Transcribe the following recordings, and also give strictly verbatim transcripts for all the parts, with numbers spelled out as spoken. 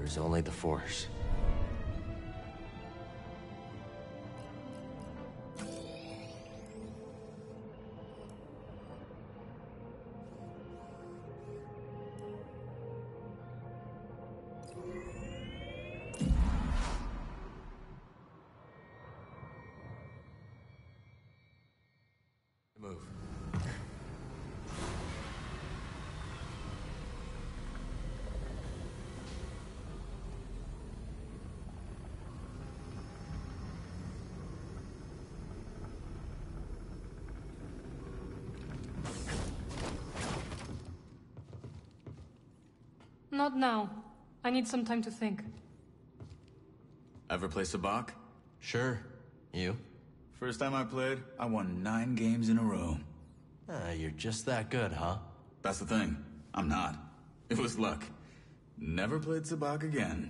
There is only the Force. Move. Not now. I need some time to think. Ever play Sabacc? Sure. You? First time I played, I won nine games in a row. Ah, you're just that good, huh? That's the thing. I'm not. It was luck. Never played Sabacc again.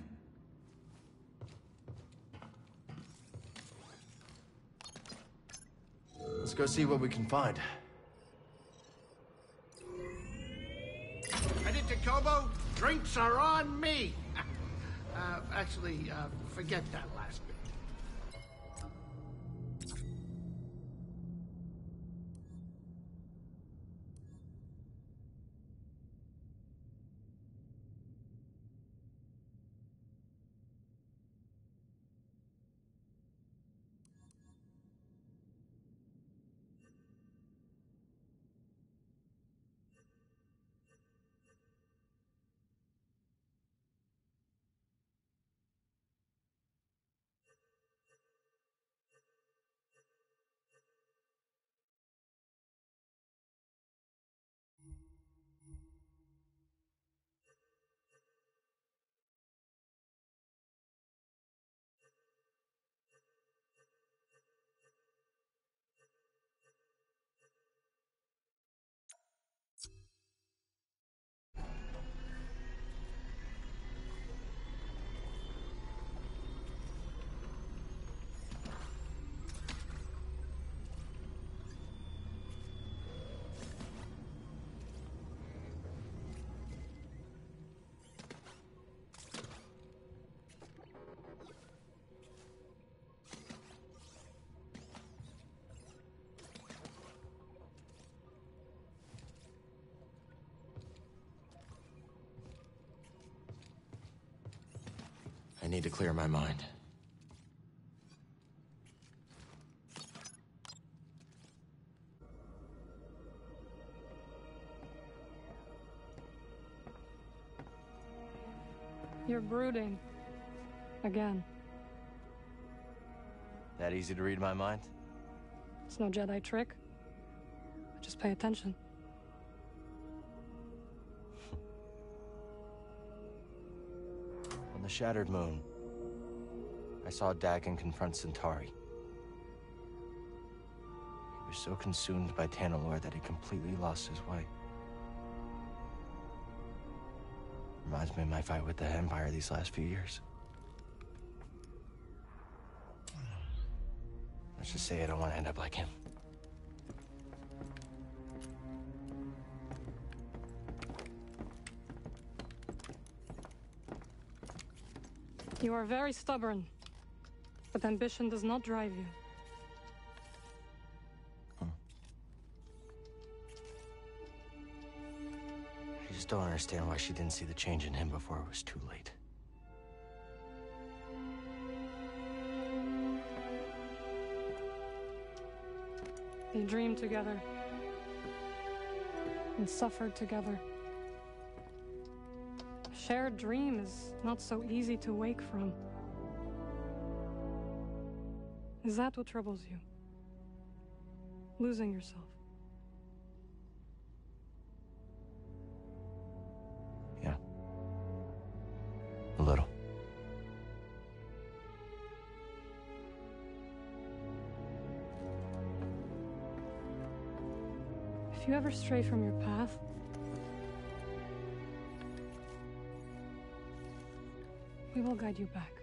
Let's go see what we can find. Headed to Kobo? Drinks are on me! uh, actually, uh, forget that last bit. I need to clear my mind. You're brooding. Again. That easy to read my mind? It's no Jedi trick. Just pay attention. On the Shattered Moon, I saw Dagan confront Centauri. He was so consumed by Tanalorr that he completely lost his way. Reminds me of my fight with the Empire these last few years. Let's just say I don't want to end up like him. You are very stubborn, but ambition does not drive you. Huh. I just don't understand why she didn't see the change in him before it was too late. They dreamed together and suffered together. A shared dream is not so easy to wake from. Is that what troubles you? Losing yourself? Yeah. A little. If you ever stray from your path, we will guide you back.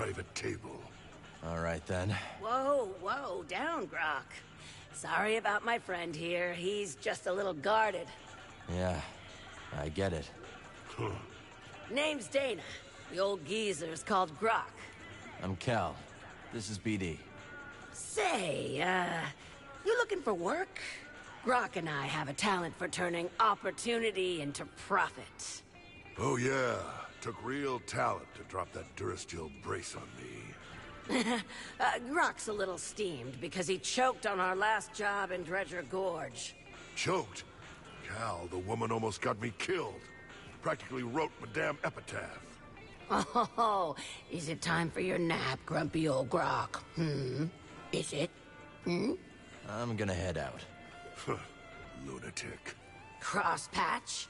private table. All right, then. Whoa, whoa, down, Grok. Sorry about my friend here. He's just a little guarded. Yeah, I get it. Huh. Name's Dana. The old geezer's called Grok. I'm Cal. This is B D. Say, uh, you looking for work? Grok and I have a talent for turning opportunity into profit. Oh yeah, took real talent to drop that Durasteel brace on me. uh, Grok's a little steamed because he choked on our last job in Dredger Gorge. Choked? Cal, the woman almost got me killed. Practically wrote my damn epitaph. Oh, is it time for your nap, grumpy old Grok? Hmm? Is it? Hmm? I'm gonna head out. Lunatic. Crosspatch?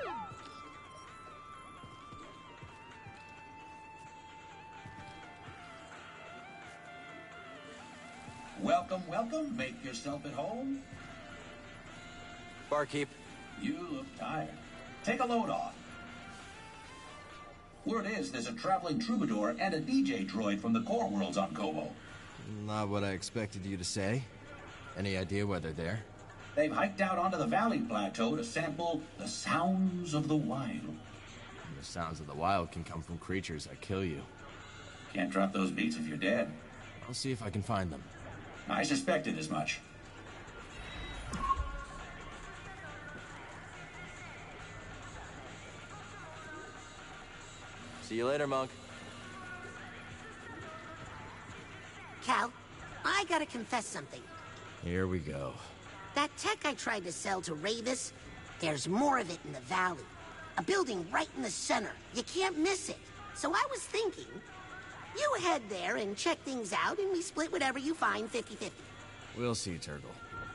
Welcome, welcome. Make yourself at home. Barkeep. You look tired. Take a load off. Word is there's a traveling troubadour and a D J droid from the core worlds on Koboh. Not what I expected you to say. Any idea where they're there? They've hiked out onto the valley plateau to sample the sounds of the wild. And the sounds of the wild can come from creatures that kill you. Can't drop those beats if you're dead. I'll see if I can find them. I suspected as much. See you later, Monk. Cal, I gotta confess something. Here we go. That tech I tried to sell to Ravis, there's more of it in the valley. A building right in the center. You can't miss it. So I was thinking, you head there and check things out, and we split whatever you find fifty fifty. We'll see, Turgle.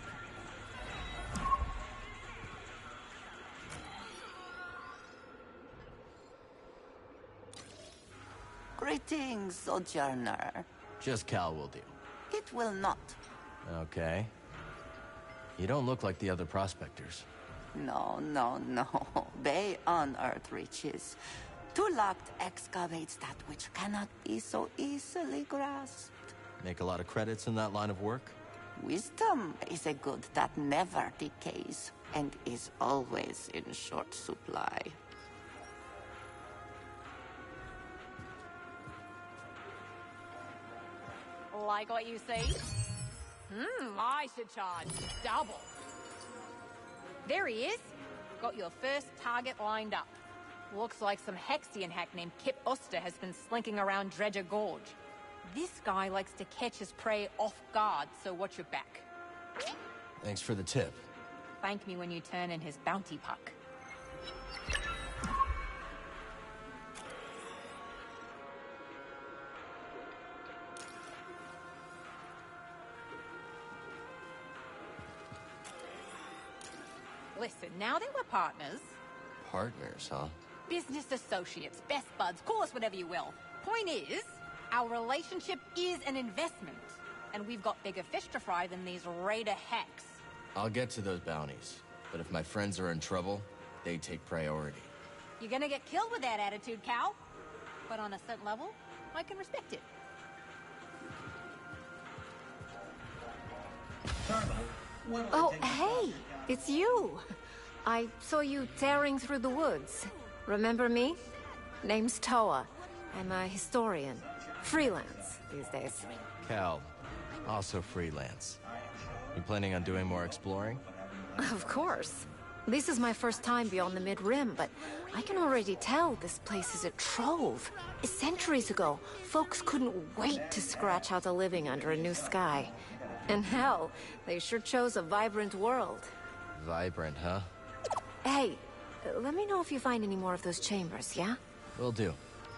Greetings, Sojourner. Just Cal will do. It will not. Okay. You don't look like the other prospectors. No, no, no. They unearth riches. Tulakt excavates that which cannot be so easily grasped. Make a lot of credits in that line of work? Wisdom is a good that never decays and is always in short supply. Like what you see? Hmm, I should charge double. There he is. Got your first target lined up. Looks like some Hexian hack named Kip Oster has been slinking around Dredger Gorge. This guy likes to catch his prey off guard, so watch your back. Thanks for the tip. Thank me when you turn in his bounty puck. Listen, now that we're partners... Partners, huh? Business associates, best buds, call us whatever you will. Point is, our relationship is an investment. And we've got bigger fish to fry than these raider hacks. I'll get to those bounties. But if my friends are in trouble, they take priority. You're gonna get killed with that attitude, Cal. But on a certain level, I can respect it. Oh, hey! It's you! I saw you tearing through the woods. Remember me? Name's Toa. I'm a historian. Freelance these days. Cal, also freelance. You planning on doing more exploring? Of course. This is my first time beyond the Mid-Rim, but I can already tell this place is a trove. Centuries ago, folks couldn't wait to scratch out a living under a new sky. And hell, they sure chose a vibrant world. Vibrant, huh? Hey, let me know if you find any more of those chambers, yeah? Will do.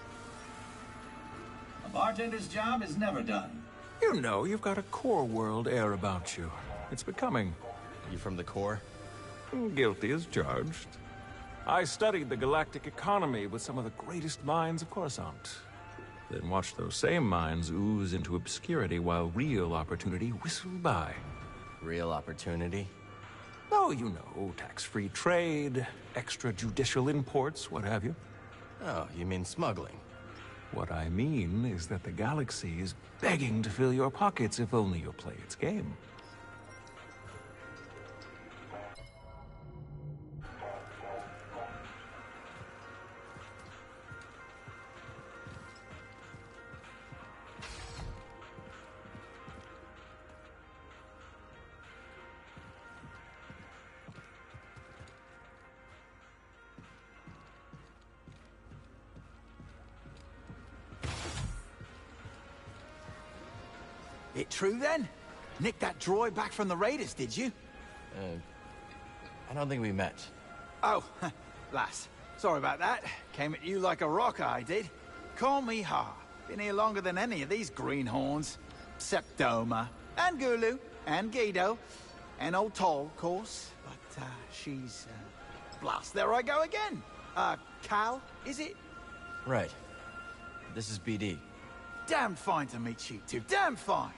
A bartender's job is never done. You know, you've got a core world air about you. It's becoming. You from the core? Guilty as charged. I studied the galactic economy with some of the greatest minds of Coruscant. Then watched those same minds ooze into obscurity while real opportunity whistled by. Real opportunity? Oh, you know, tax-free trade, extrajudicial imports, what have you. Oh, you mean smuggling? What I mean is that the galaxy is begging to fill your pockets if only you'll play its game. It true then? Nicked that droid back from the raiders, did you? Uh, I don't think we met. Oh, lass. Sorry about that. Came at you like a rock, I did. Call me Ha. Been here longer than any of these greenhorns. Septoma, and Gulu, and Guido, and old Toll, of course. But, uh, she's, uh... blast, there I go again. Uh, Cal, is it? Right. This is B D. Damn fine to meet you two. Damn fine.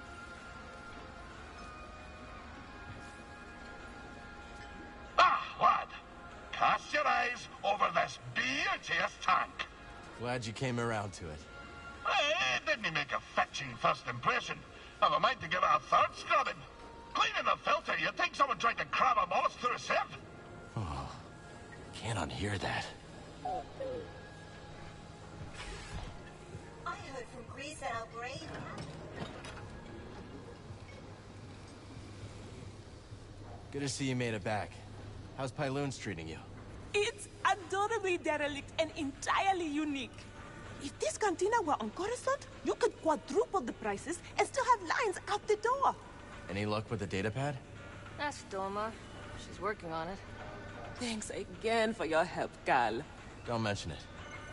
Ah, lad. Cast your eyes over this beauteous tank. Glad you came around to it. Eh, it didn't make a fetching first impression. I've a mind to give it a third scrubbing. Cleaning the filter, you'd think someone tried to cram a moss through a sieve. Oh, can't unhear that. I heard from Grease that our brave... Good to see you made it back. How's Pyloon's treating you? It's adorably derelict and entirely unique. If this cantina were on Coruscant, you could quadruple the prices and still have lines out the door. Any luck with the datapad? That's Doma. She's working on it. Thanks again for your help, Cal. Don't mention it.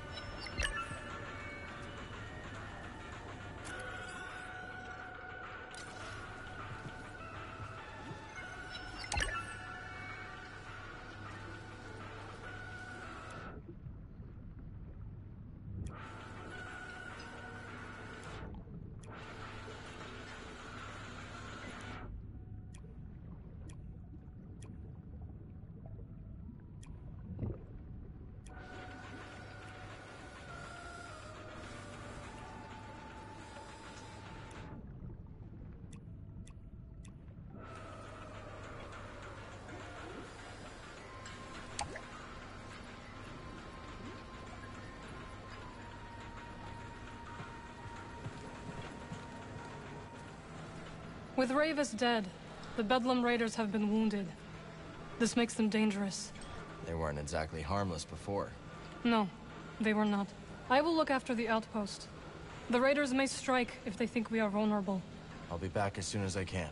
With Ravis dead, the Bedlam Raiders have been wounded. This makes them dangerous. They weren't exactly harmless before. No, they were not. I will look after the outpost. The Raiders may strike if they think we are vulnerable. I'll be back as soon as I can.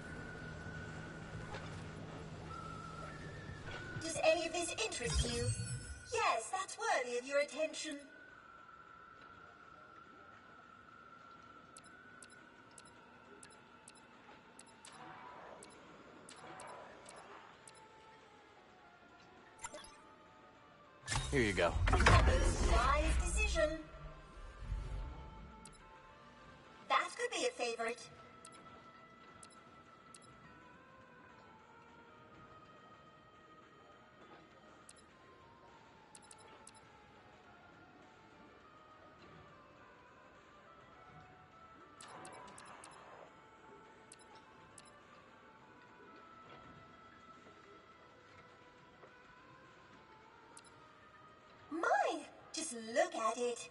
Does any of this interest you? Yes, that's worthy of your attention. Here you go. Wise decision. That could be a favorite. My, just look at it.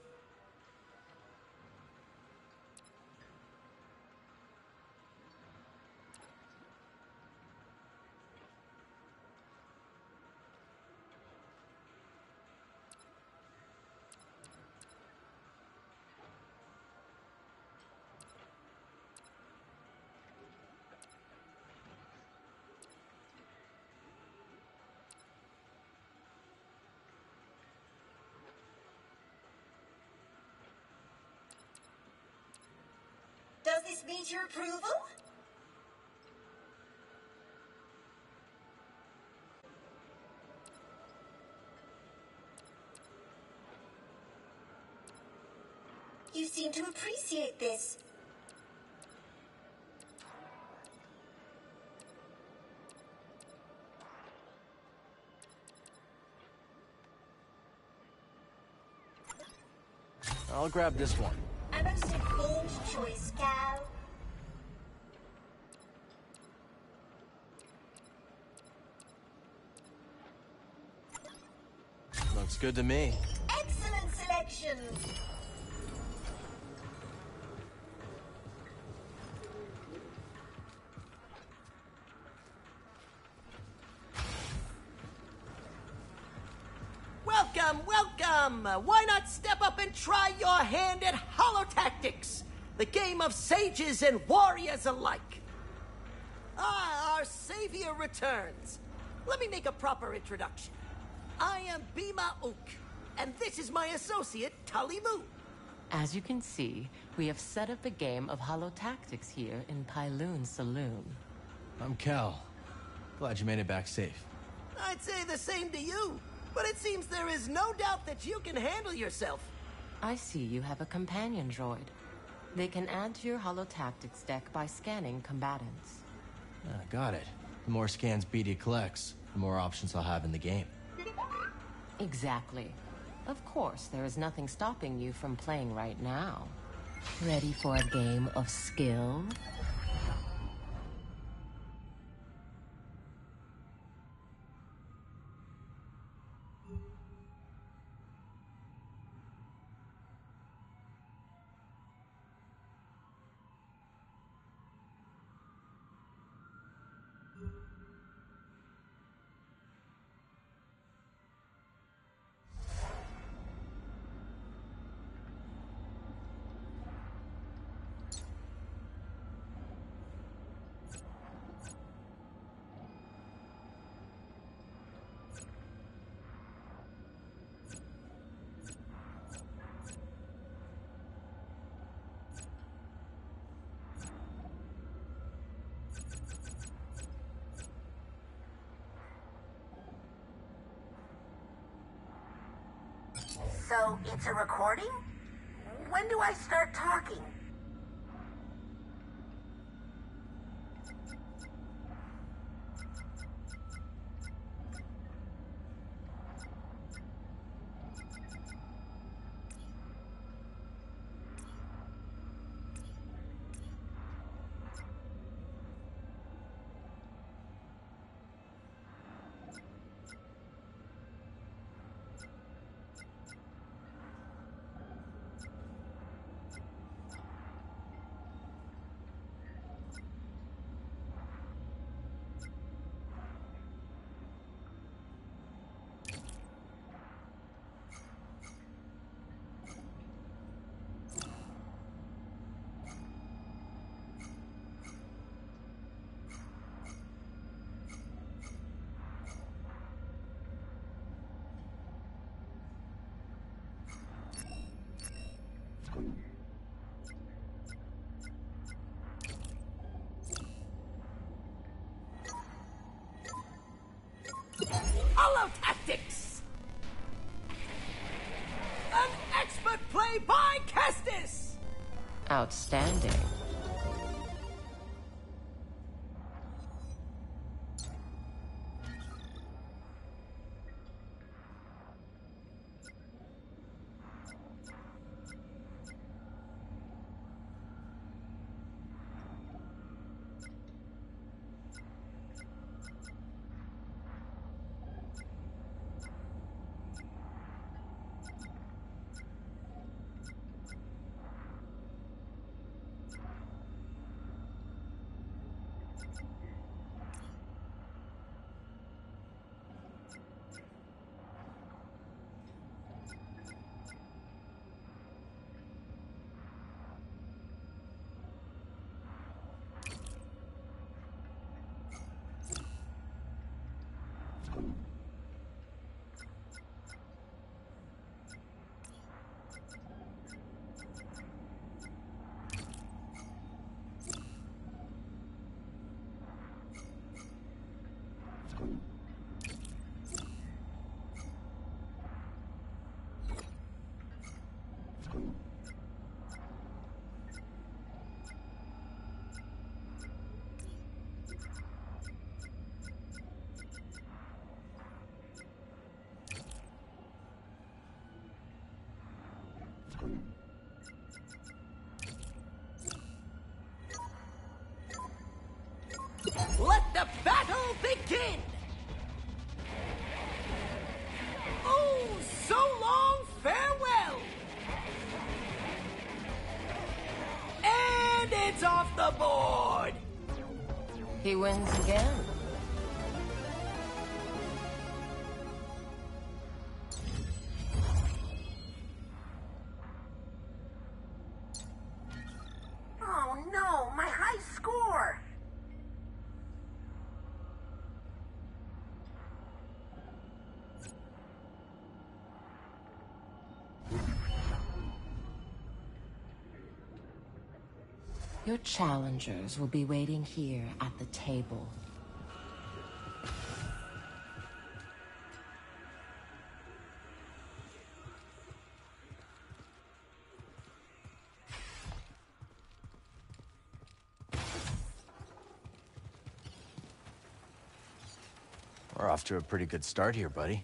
Does this meet your approval? You seem to appreciate this. I'll grab this one. A most informed choice, Cal. Looks good to me. Excellent selection. Welcome, welcome! Uh, Why not step up and try your hand at Holotactics, the game of sages and warriors alike? Ah, our savior returns. Let me make a proper introduction. I am Bima Ook, and this is my associate, Tully Moo. As you can see, we have set up a game of Holotactics here in Pyloon Saloon. I'm Cal. Glad you made it back safe. I'd say the same to you, but it seems there is no doubt that you can handle yourself. I see you have a companion droid. They can add to your Holotactics deck by scanning combatants. Ah, got it. The more scans B D collects, the more options I'll have in the game. Exactly. Of course, there is nothing stopping you from playing right now. Ready for a game of skill? So, it's a recording? When do I start talking? Holotactics! An expert play by Kestis! Outstanding. battle begin! Oh, so long farewell! And it's off the board! He wins again. Oh no, my high score! Your challengers will be waiting here at the table. We're off to a pretty good start here, buddy.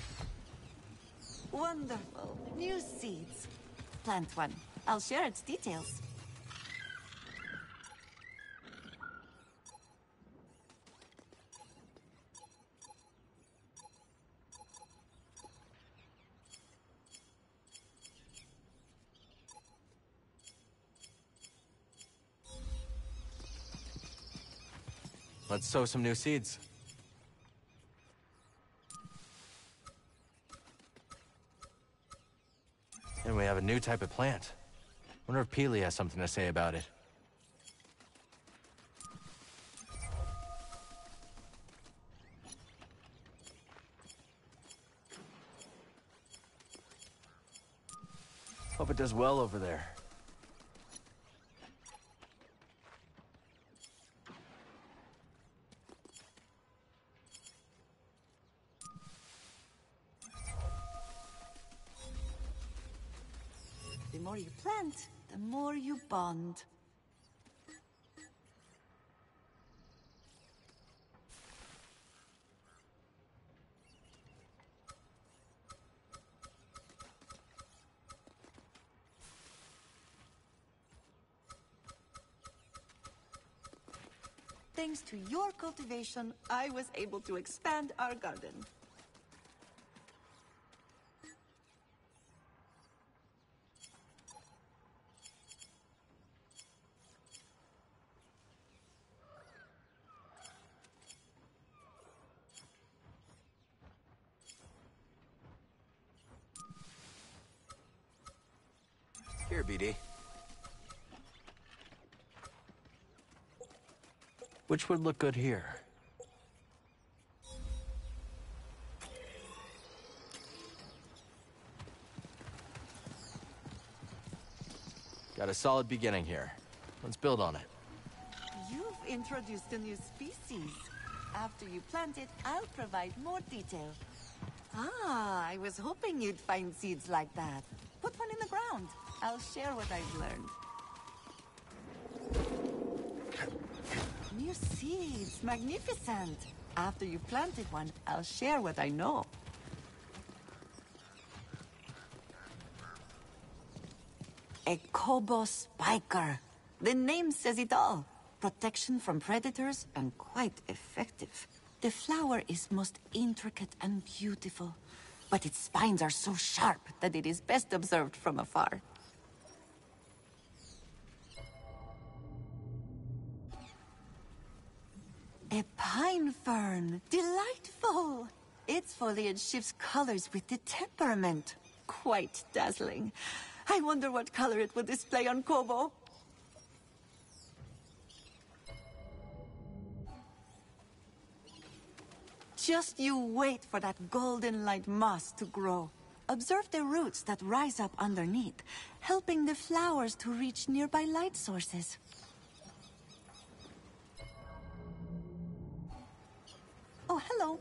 Wonderful. New seeds. Plant one. I'll share its details. Let's sow some new seeds. And we have a new type of plant. Wonder if Peely has something to say about it. Hope it does well over there. The more you plant, the more you bond. Thanks to your cultivation, I was able to expand our garden. Here, B D. Which would look good here? Got a solid beginning here. Let's build on it. You've introduced a new species. After you plant it, I'll provide more detail. Ah, I was hoping you'd find seeds like that. Put one in the ground. I'll share what I've learned. New seeds, magnificent. After you've planted one, I'll share what I know. A Kobo spiker. The name says it all. Protection from predators and quite effective. The flower is most intricate and beautiful, but its spines are so sharp that it is best observed from afar. A pine fern. Delightful. Its foliage shifts colors with the temperament. Quite dazzling. I wonder what color it will display on Kobo. Just you wait for that golden light moss to grow. Observe the roots that rise up underneath, helping the flowers to reach nearby light sources. Oh, hello.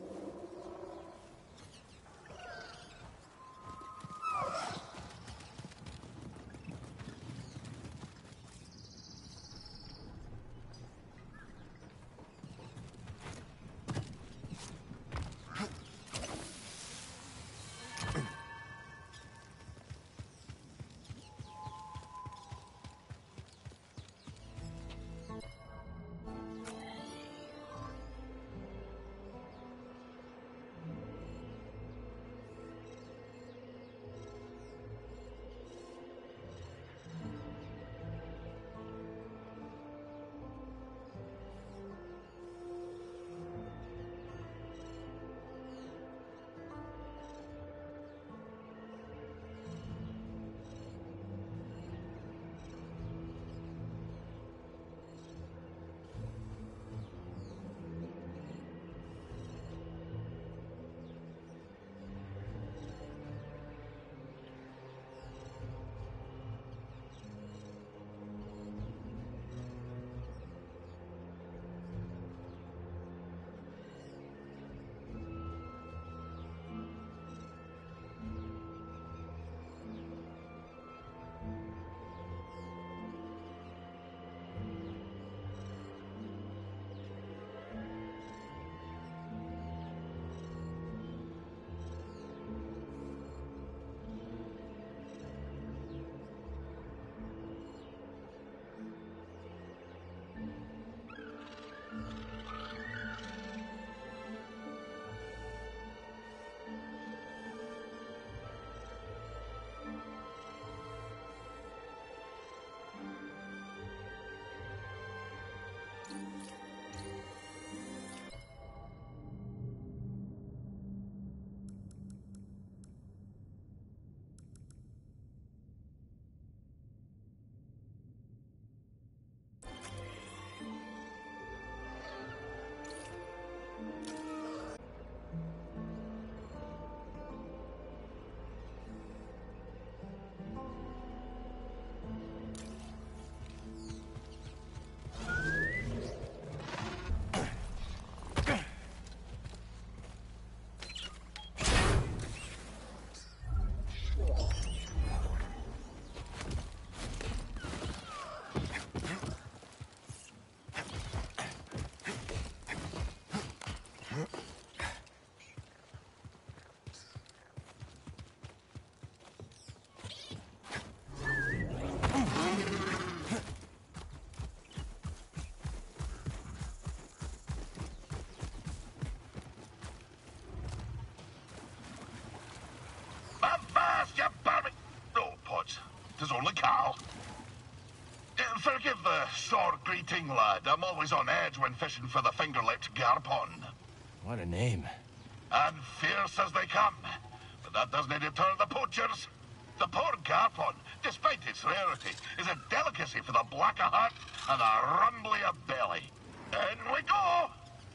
only Cal. Uh, Forgive the sore greeting, lad. I'm always on edge when fishing for the finger-lipped Garpon. What a name. And fierce as they come. But that doesn't deter the poachers. The poor Garpon, despite its rarity, is a delicacy for the black of heart and the rumbly of belly. In we go!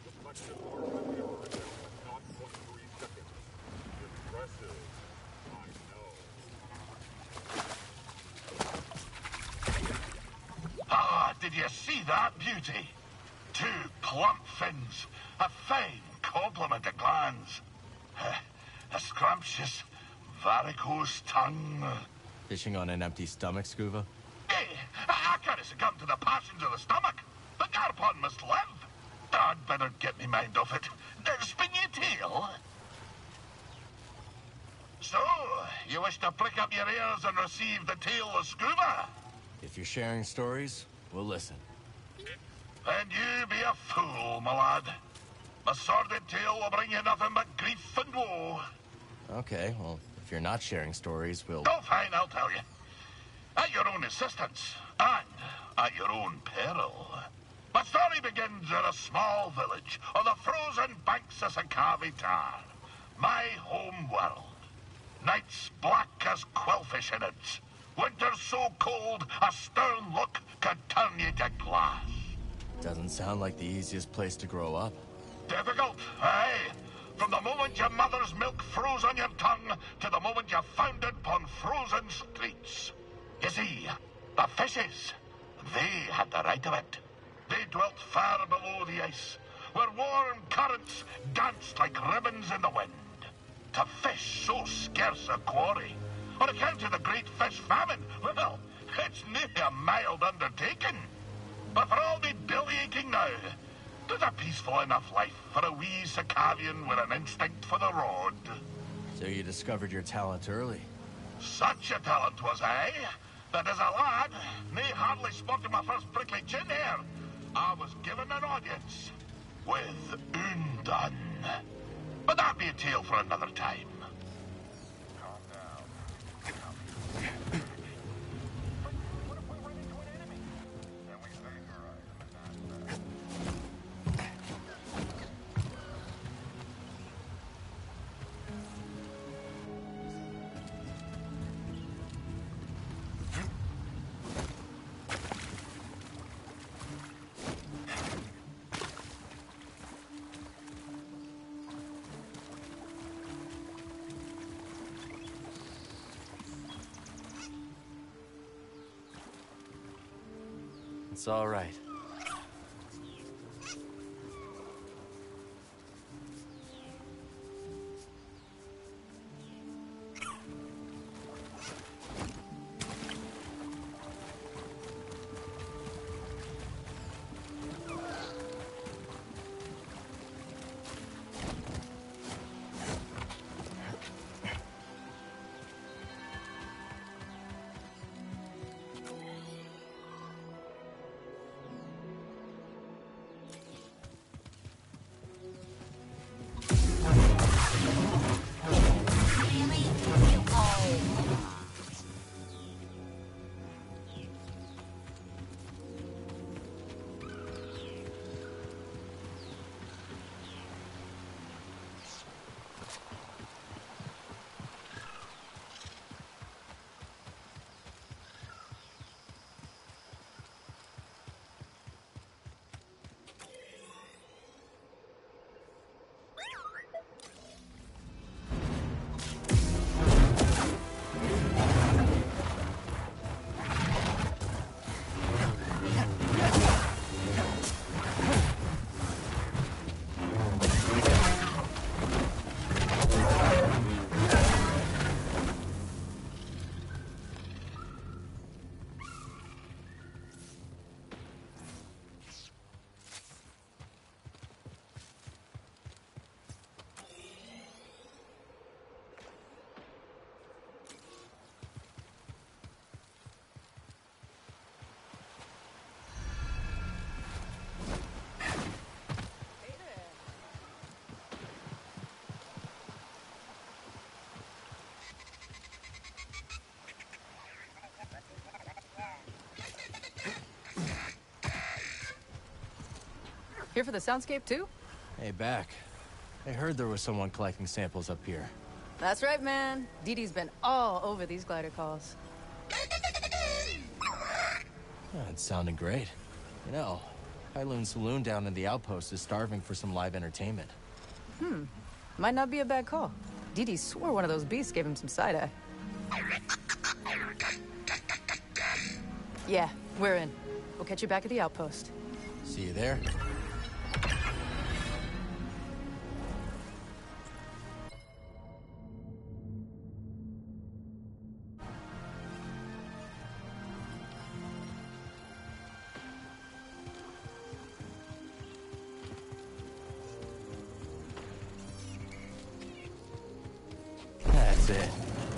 Ah, did you see that beauty? Two plump fins, a fine complement of glands, a scrumptious varicose tongue. Fishing on an empty stomach, Scuba? Hey, I, I can't succumb to the passions of the stomach. The Garpon must live. I'd better get me mind off it. Uh, spin your tail. So, you wish to prick up your ears and receive the tale of Scuba? If you're sharing stories, we'll listen. Then you be a fool, my lad. A sordid tale will bring you nothing but grief and woe. Okay, well, if you're not sharing stories, we'll... Oh, fine, I'll tell you. At your own insistence, and at your own peril. My story begins in a small village on the frozen banks of Sakavi Tar, my home world. Nights black as quillfish innards. Winters so cold, a stern look could turn you to glass. Doesn't sound like the easiest place to grow up. Difficult, aye. From the moment your mother's milk froze on your tongue to the moment you foundered upon frozen streets. You see, the fishes, they had the right of it. They dwelt far below the ice, where warm currents danced like ribbons in the wind. To fish so scarce a quarry, on account of the great fish famine, well, it's nearly a mild undertaking. But for all me belly aching now, there's a peaceful enough life for a wee Sakavian with an instinct for the rod. So you discovered your talent early. Such a talent was I, that as a lad, me hardly sporting my first prickly chin hair, I was given an audience with Undan. But that'd be a tale for another time. It's all right. Here for the soundscape, too? Hey, back. I heard there was someone collecting samples up here. That's right, man. Dee Dee's been all over these glider calls. Yeah, it's sounding great. You know, Kowloon Saloon down in the outpost is starving for some live entertainment. Hmm. Might not be a bad call. Dee Dee swore one of those beasts gave him some side-eye. Yeah, we're in. We'll catch you back at the outpost. See you there. That's it.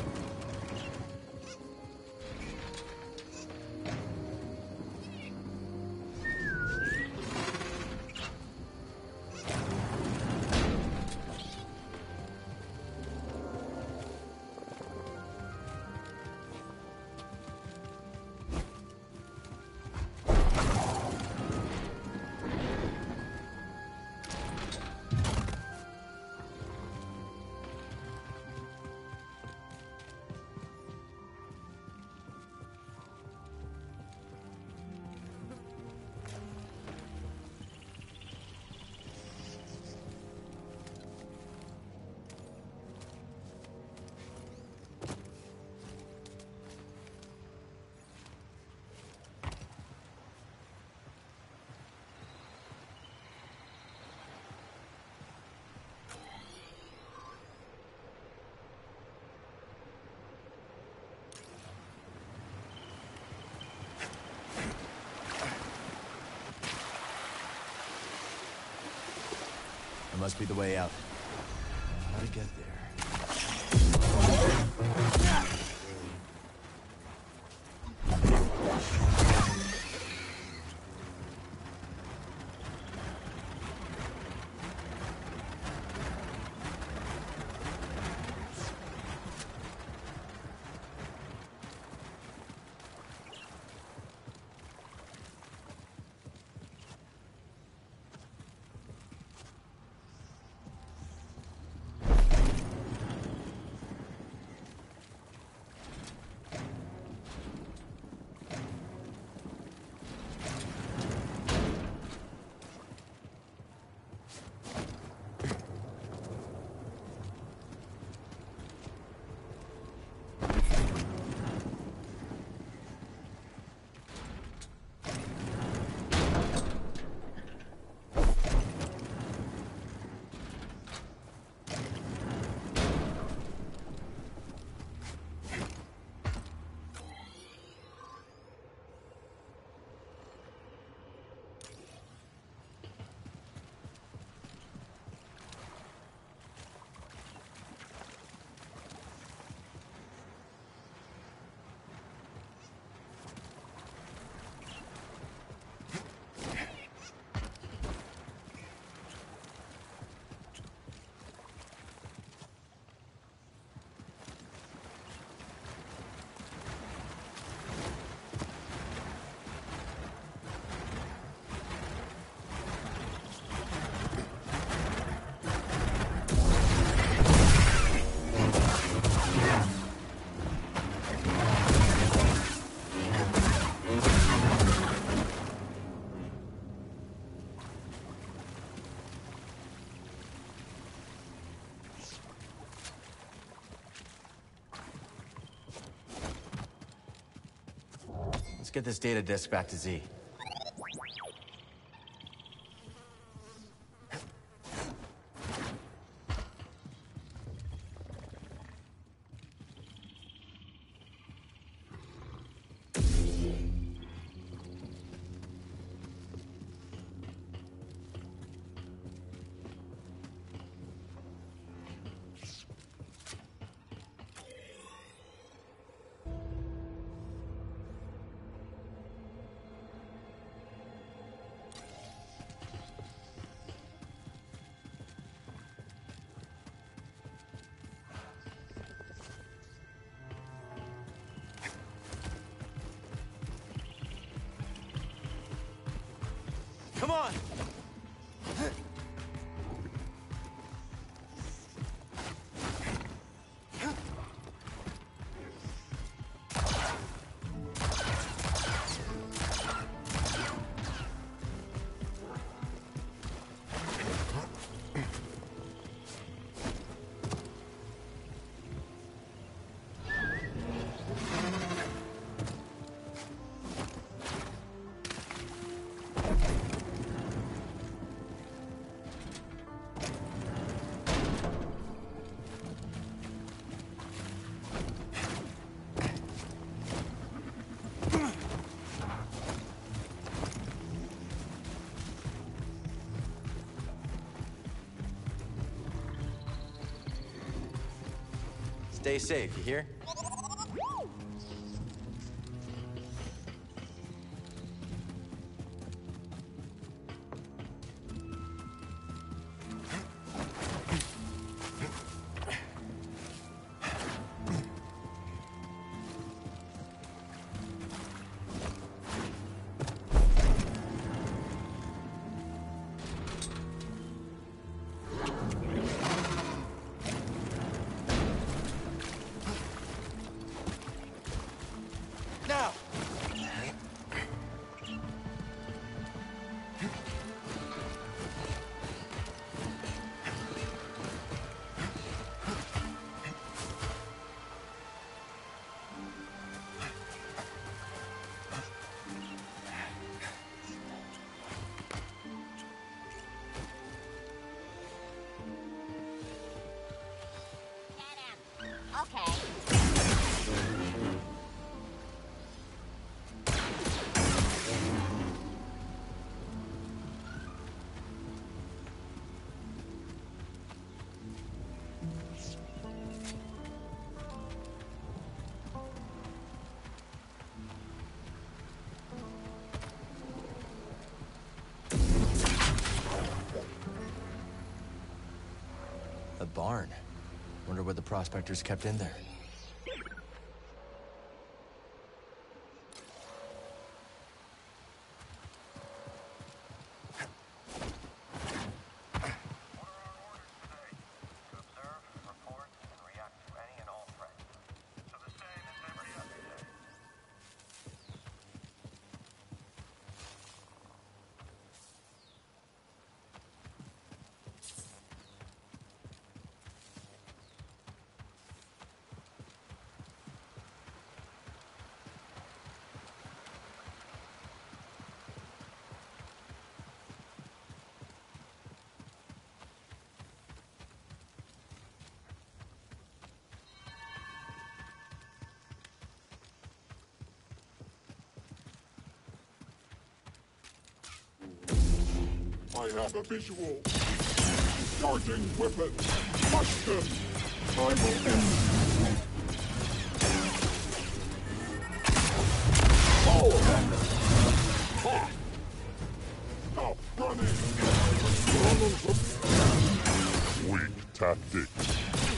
That must be the way out. How to get there? Let's get this data disk back to Z. Come on! Stay safe, you hear? Now! Okay. A barn. Wonder what the prospectors kept in there. I have a visual. Charging weapon. Crush them. I will end. Oh! Ha! Stop running! Weak tactics.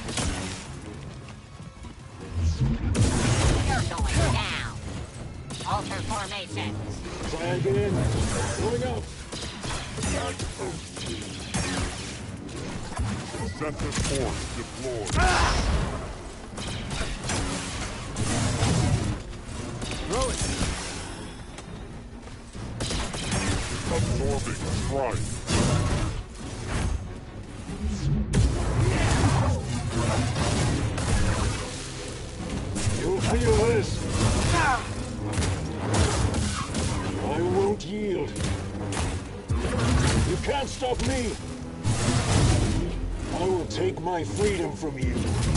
You're going down. Alter formation. Try again. Going up. Center force deployed. Throw it. Absorbing strike. You'll feel this. I won't yield. You can't stop me. I will take my freedom from you.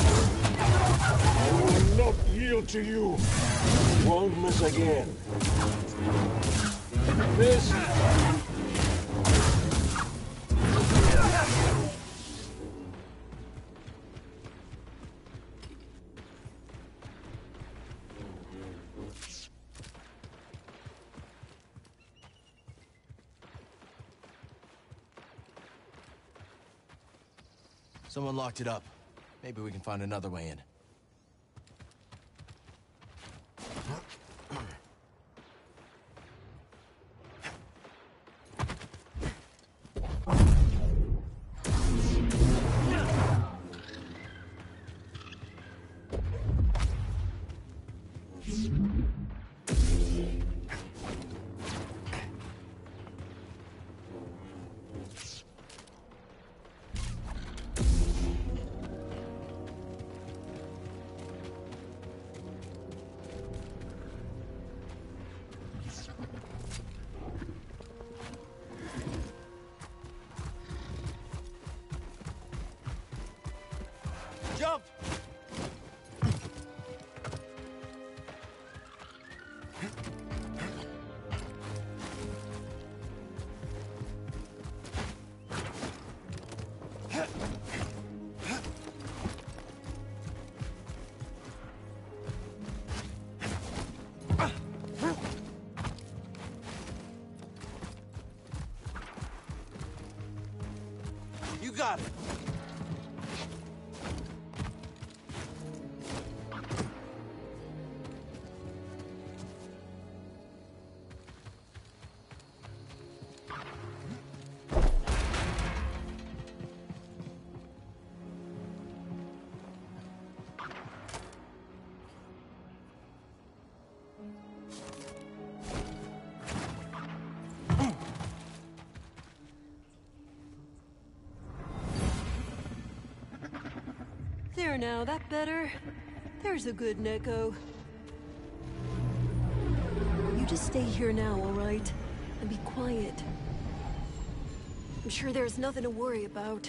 I will not yield to you. Won't miss again. Miss. Someone locked it up. Maybe we can find another way in. Jump! got it! There now, that better? There's a good Neko. You just stay here now, all right? And be quiet. I'm sure there's nothing to worry about.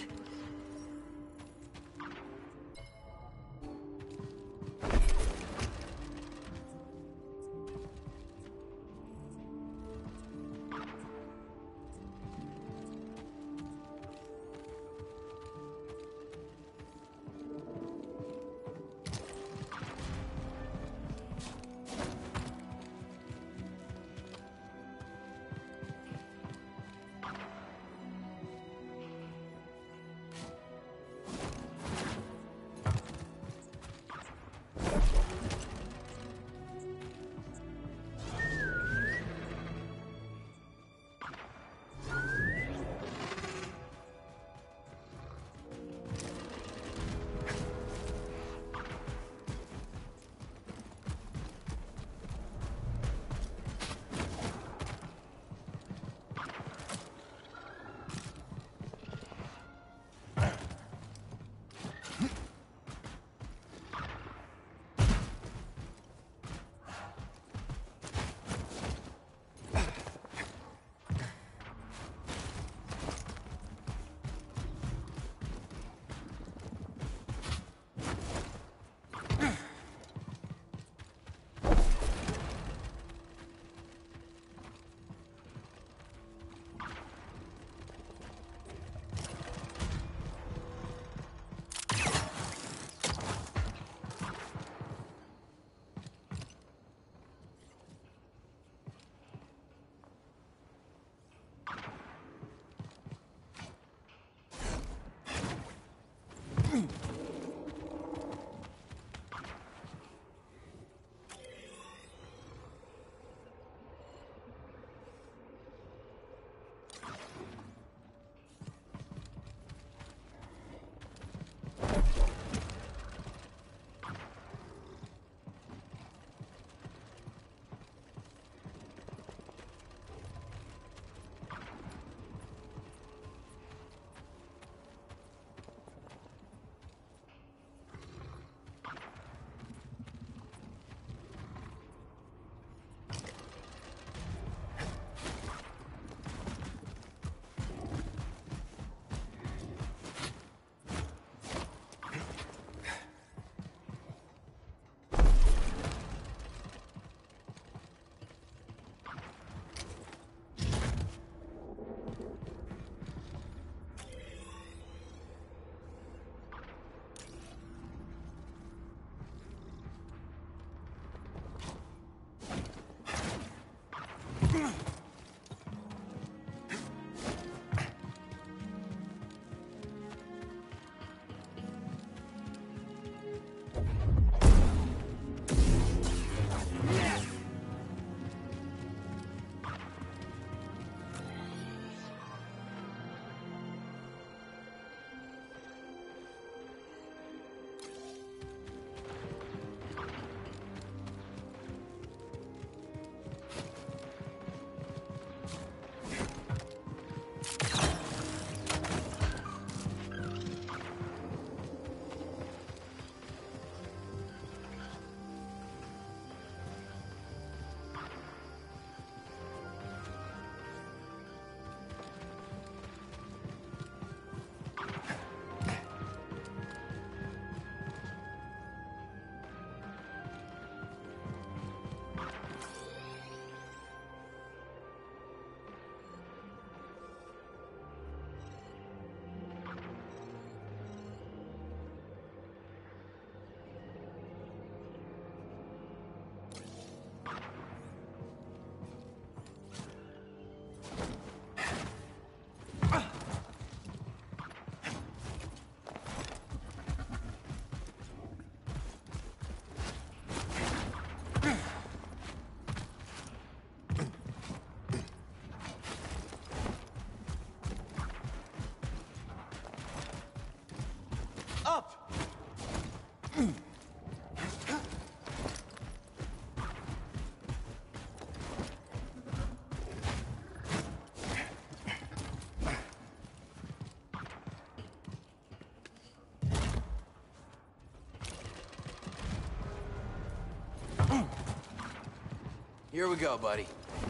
Here we go, buddy.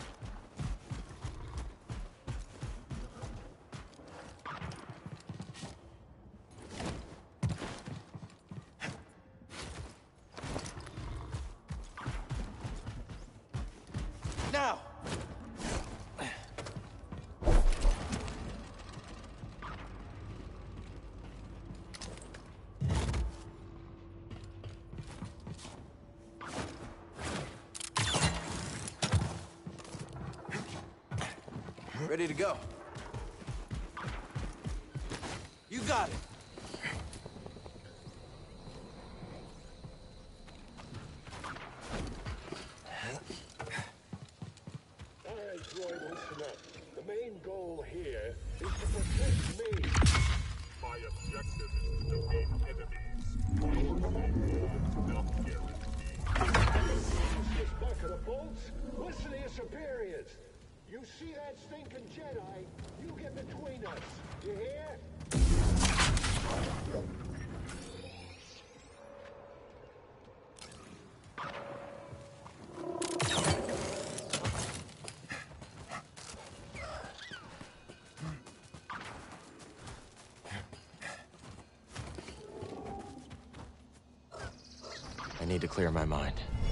Now! Ready to go. You got it. All right, droid, listen up. The main goal here is to protect me. My objective is to defeat enemies. Your safety, not guaranteed. This bucket of bolts, listen to your superiors. You see that stinking Jedi, you get between us. You hear? I need to clear my mind.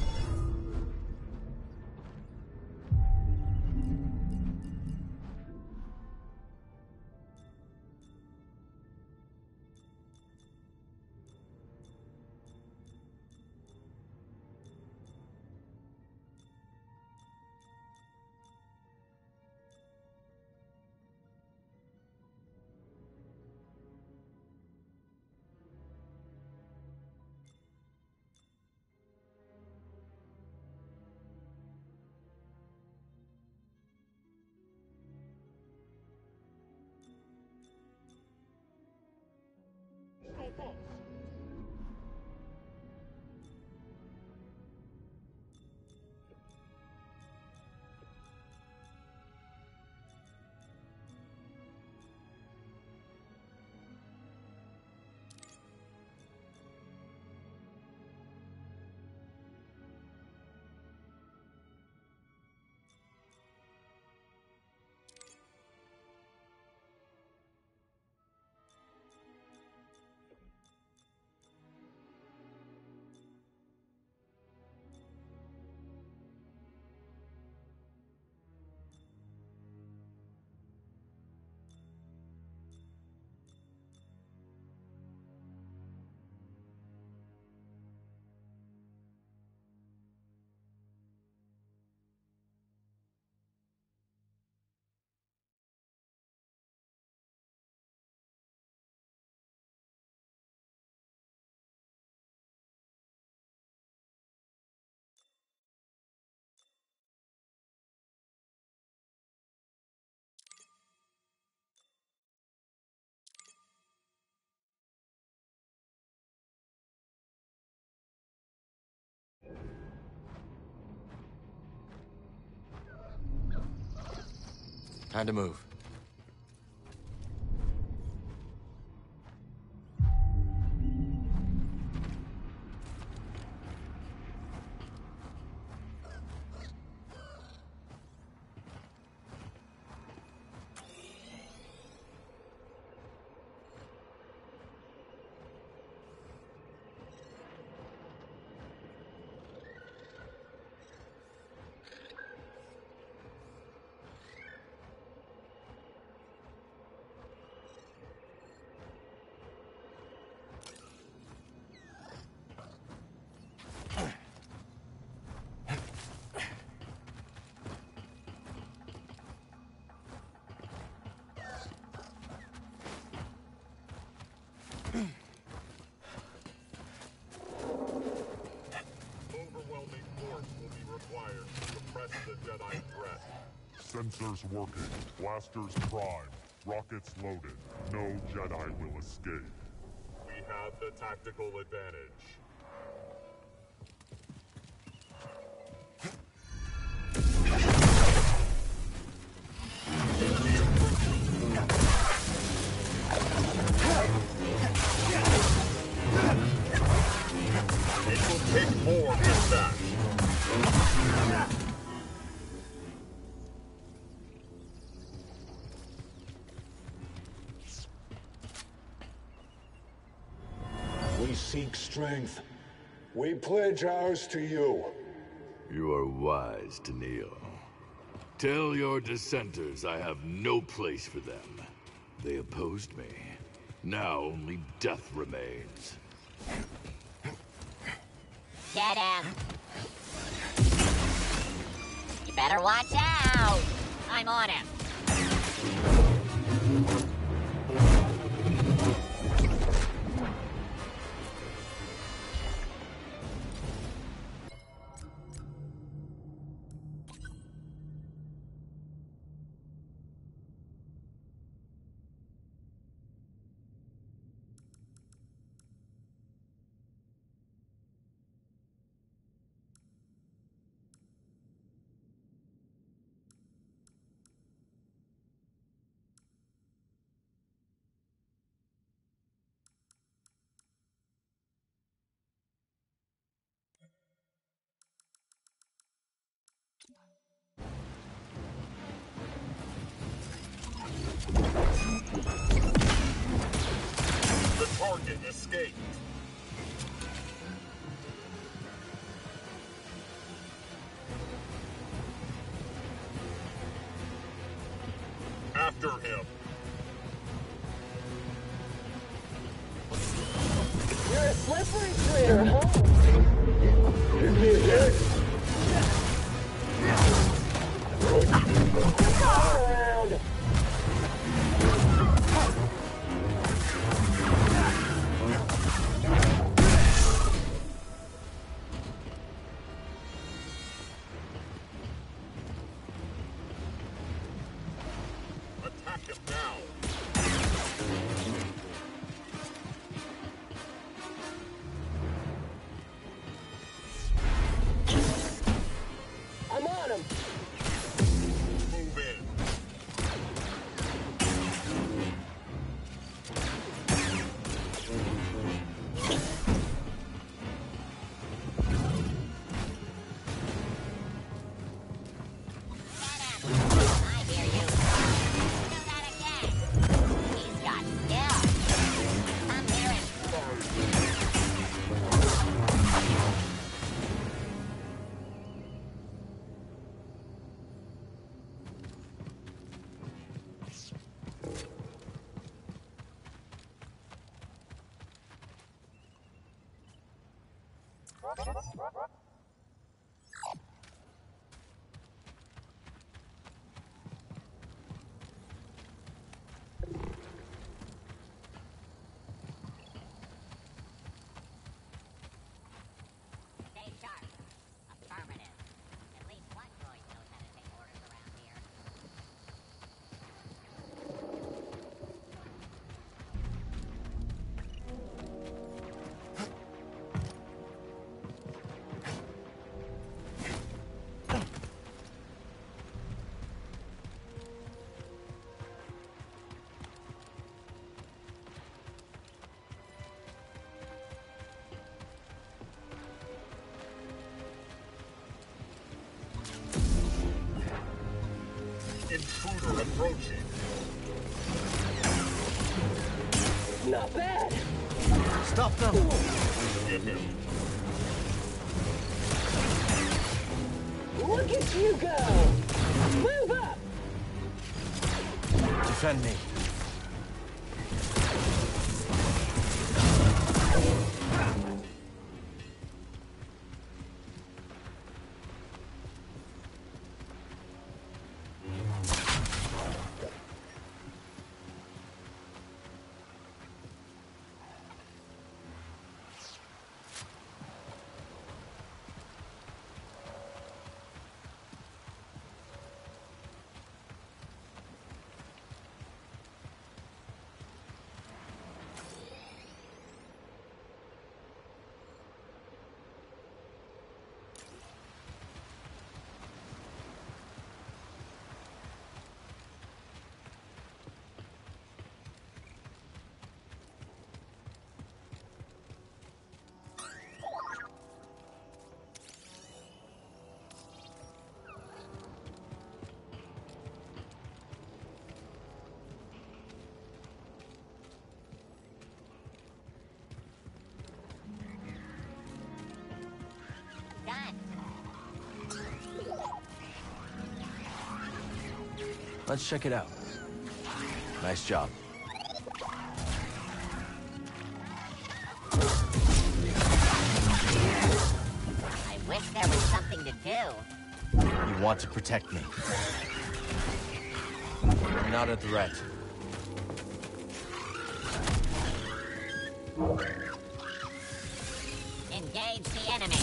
Time to move. Overwhelming force will be required to suppress the Jedi threat. Sensors working. Blasters primed. Rockets loaded. No Jedi will escape. We have have the tactical advantage. It will take more than that. We seek strength. We pledge ours to you. You are wise, Tennille. Tell your dissenters I have no place for them. They opposed me. Now only death remains. Get him! You better watch out! I'm on him. The target escaped. After him. You're a slippery critter, huh? Come around. Attack him now. I'm on him. Move in. I hear you. Do that again. He's got skill. I'm hearing. Stay sharp. Affirmative. At least one droid knows how to take orders around here. Intruder approaching. Not bad. Stop them! Get him. Look at you go. Move up. Defend me. Let's check it out. Nice job. I wish there was something to do. You want to protect me. You're not a threat. Engage the enemy.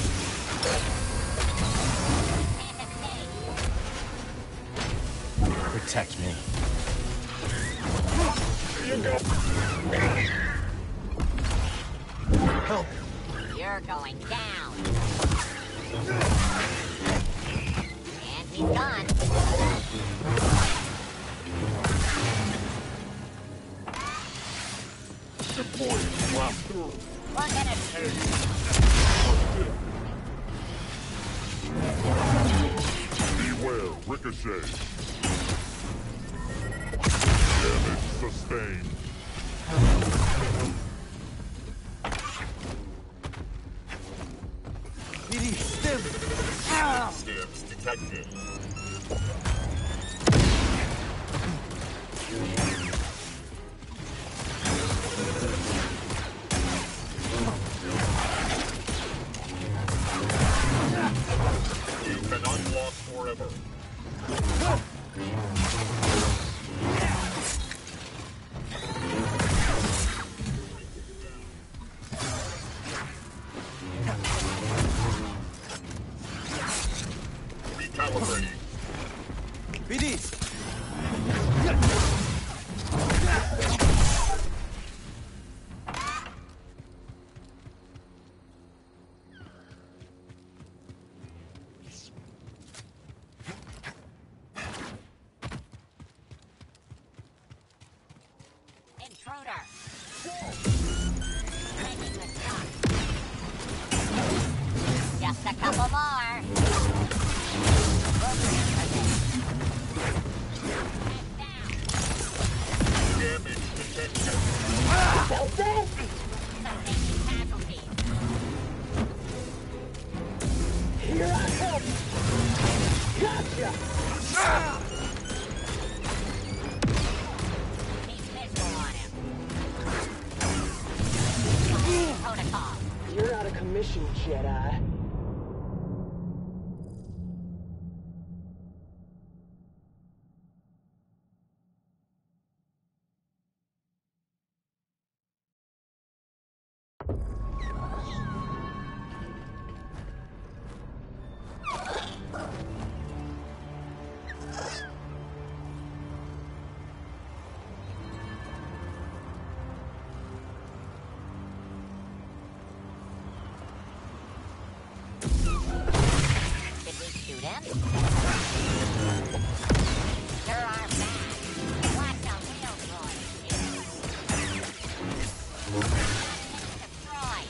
Protect me. Here you go. Help! You're going down. And he's gone. Deploy blast through. Look at it. Beware, ricochet. Damage sustained. B D, stim! Stims detected. You cannot walk forever. Recalibrating. B D! Intruder. Taking the shot. Just a couple more. Damage detected. Here I come. Gotcha. Keep visual on him. Protocol. You're out of commission, Jedi. Did we shoot him? Sure are bad. Watch a real droid. Destroy.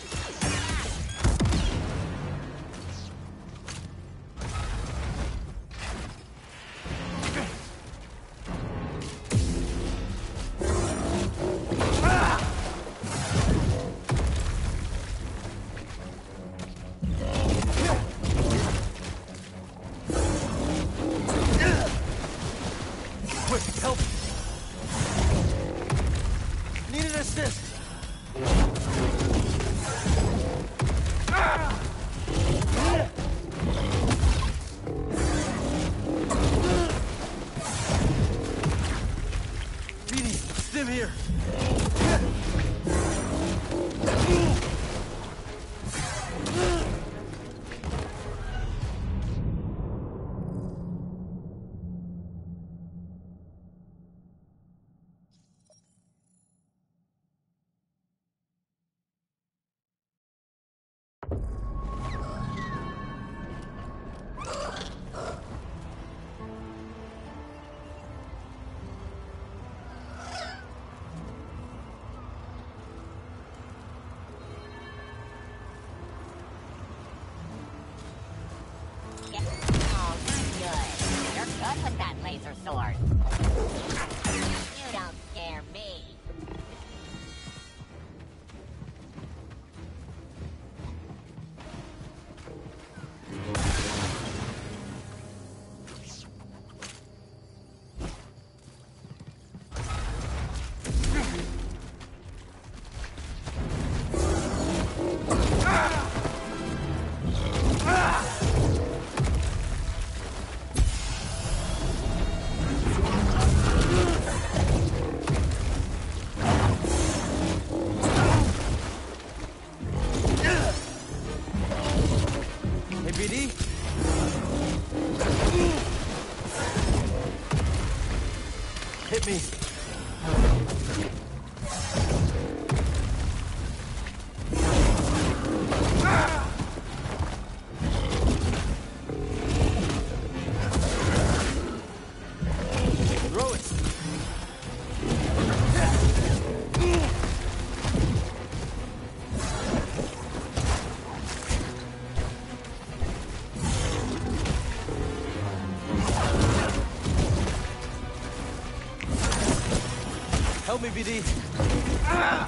Quick, help! Need an assist! B D, stim here! Oh, not good. You're good with that laser sword. You don't scare me. B D. Hit me. Throw it. Help me, B D. Ah!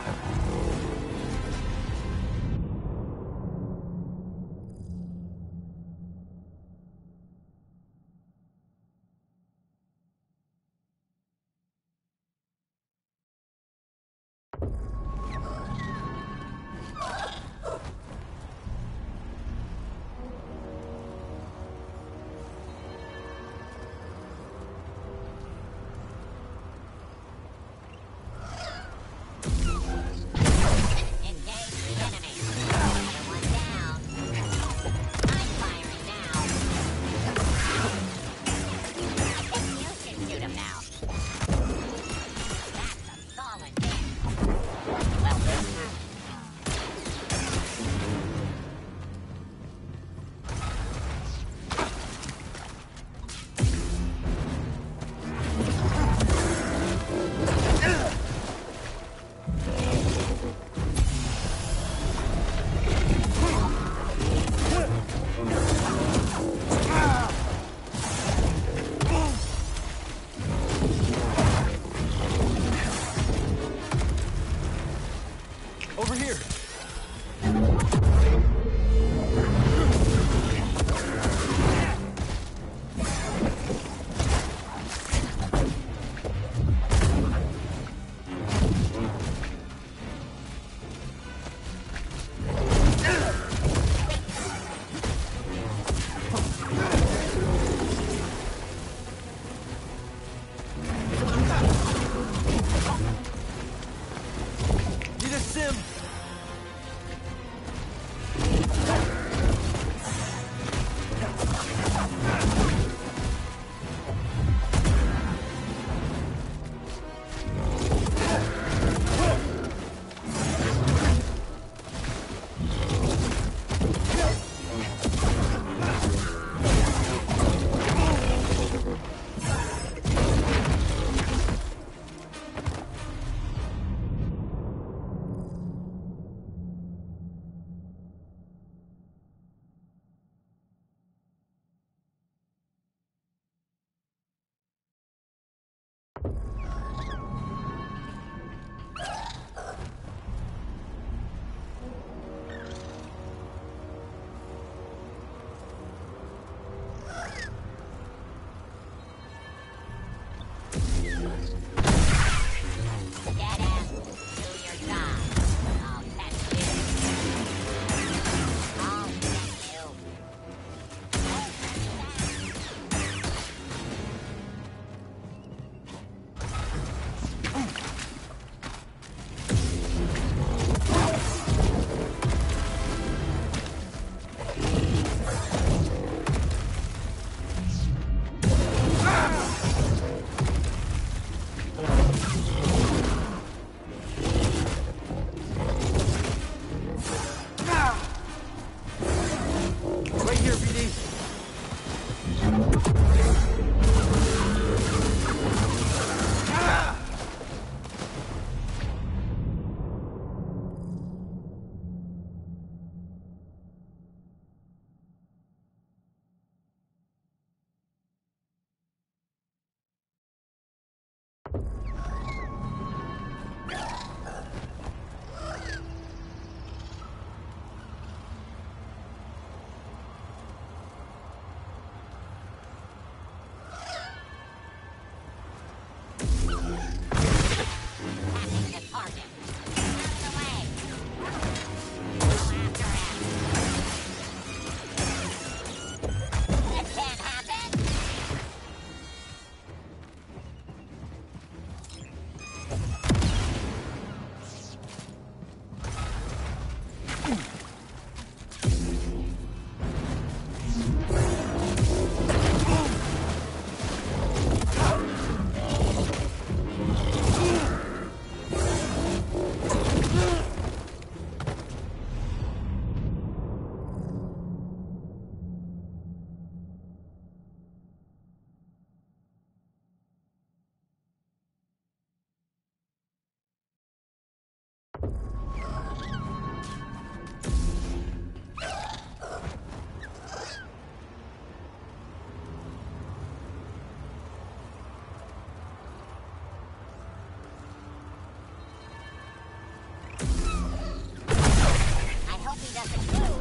doesn't move.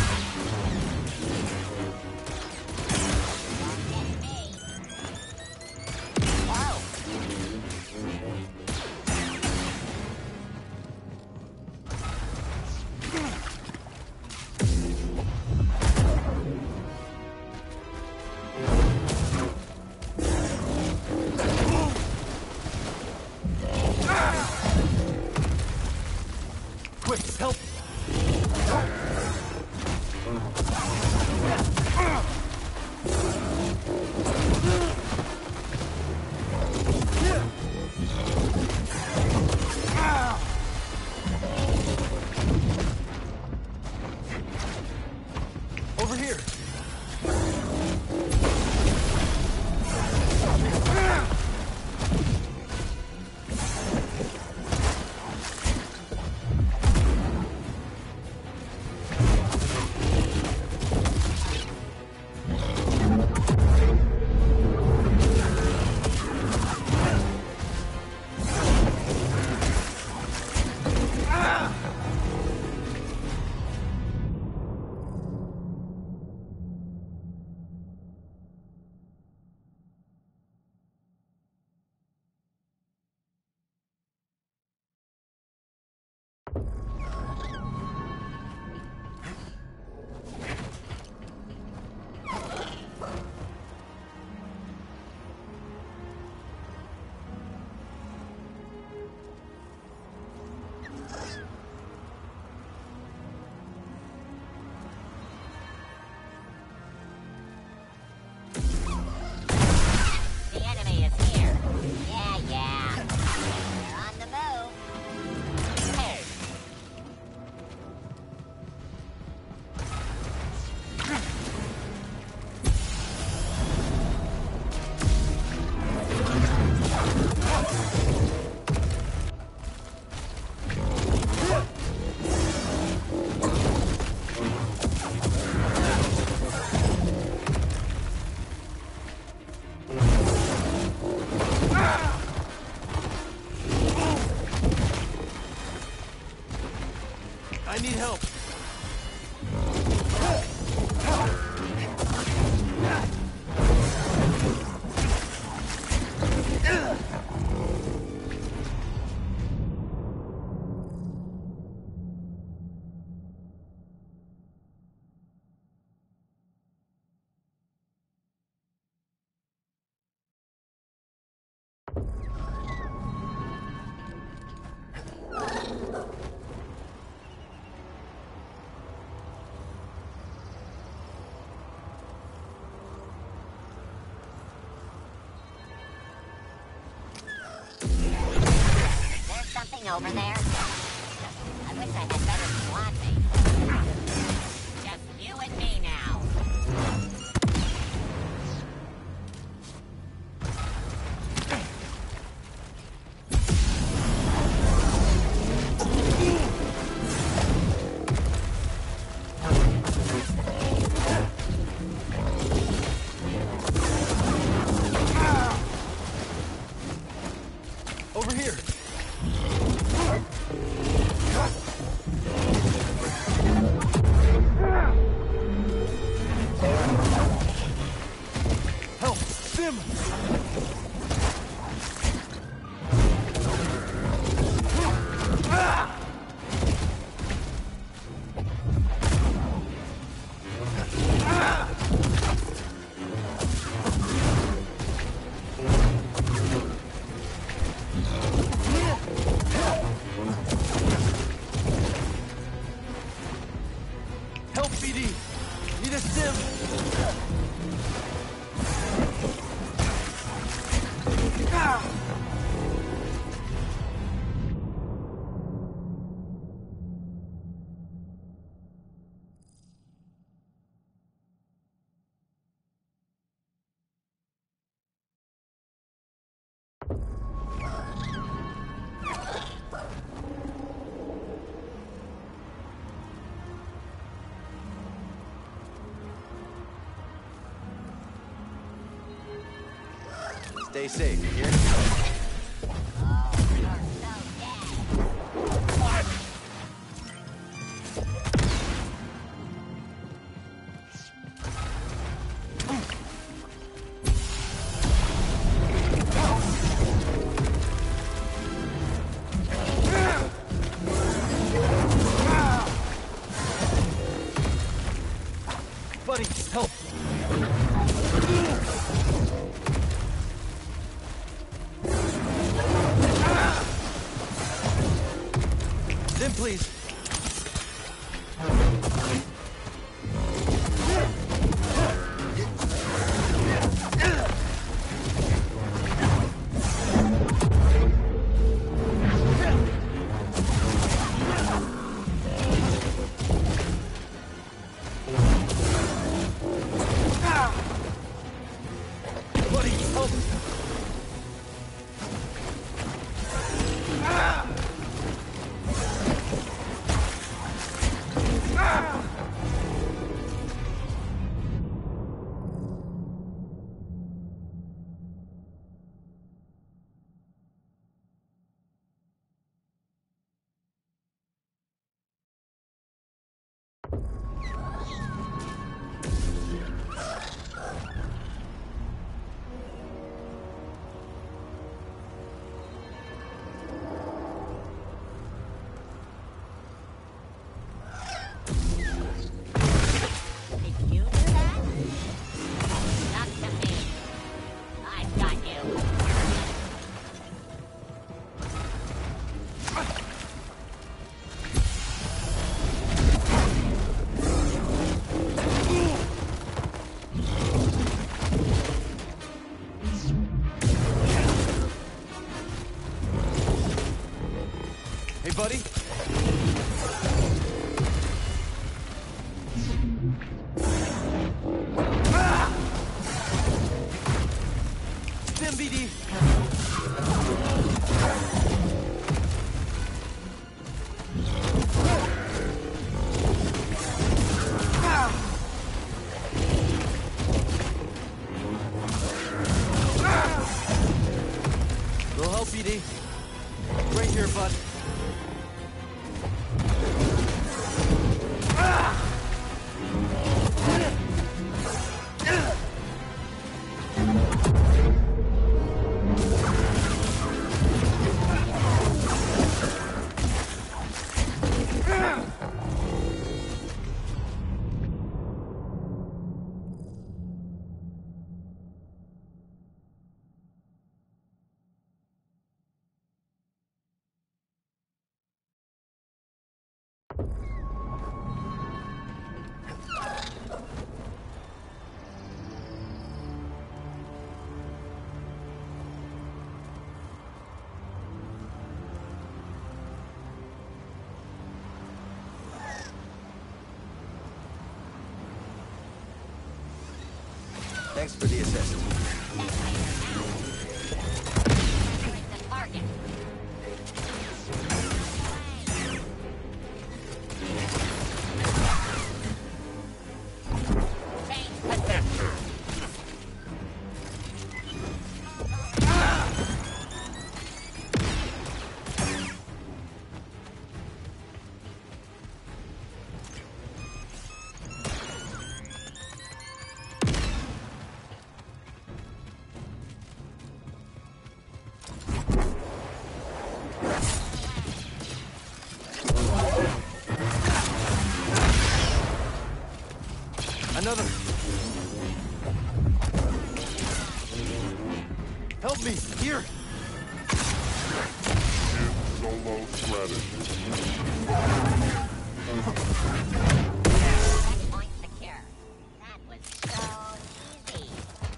Don't get me. Whoa. Quick, help! Over here! The enemy is here. Yeah, yeah. They're on the move. Hey. I need help. There's something over there. I wish I had better squad mates. Just you and me now. Over here! Help! Sim! Ah! Help, B D! Need a sim! Ah! Stay safe, you hear? Buddy, help! Then please. Buddy? Ah! Stim B D! Ah! Little help, B D. Right here, bud. Thanks for the assist. Another. Help me, here. Solo strategy. Point secure. That was so easy.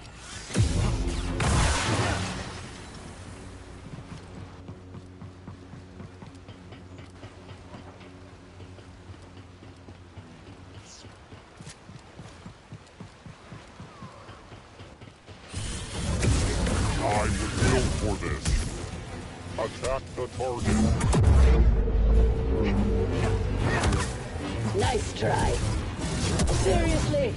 I was built for this. Attack the target. Nice try. Seriously?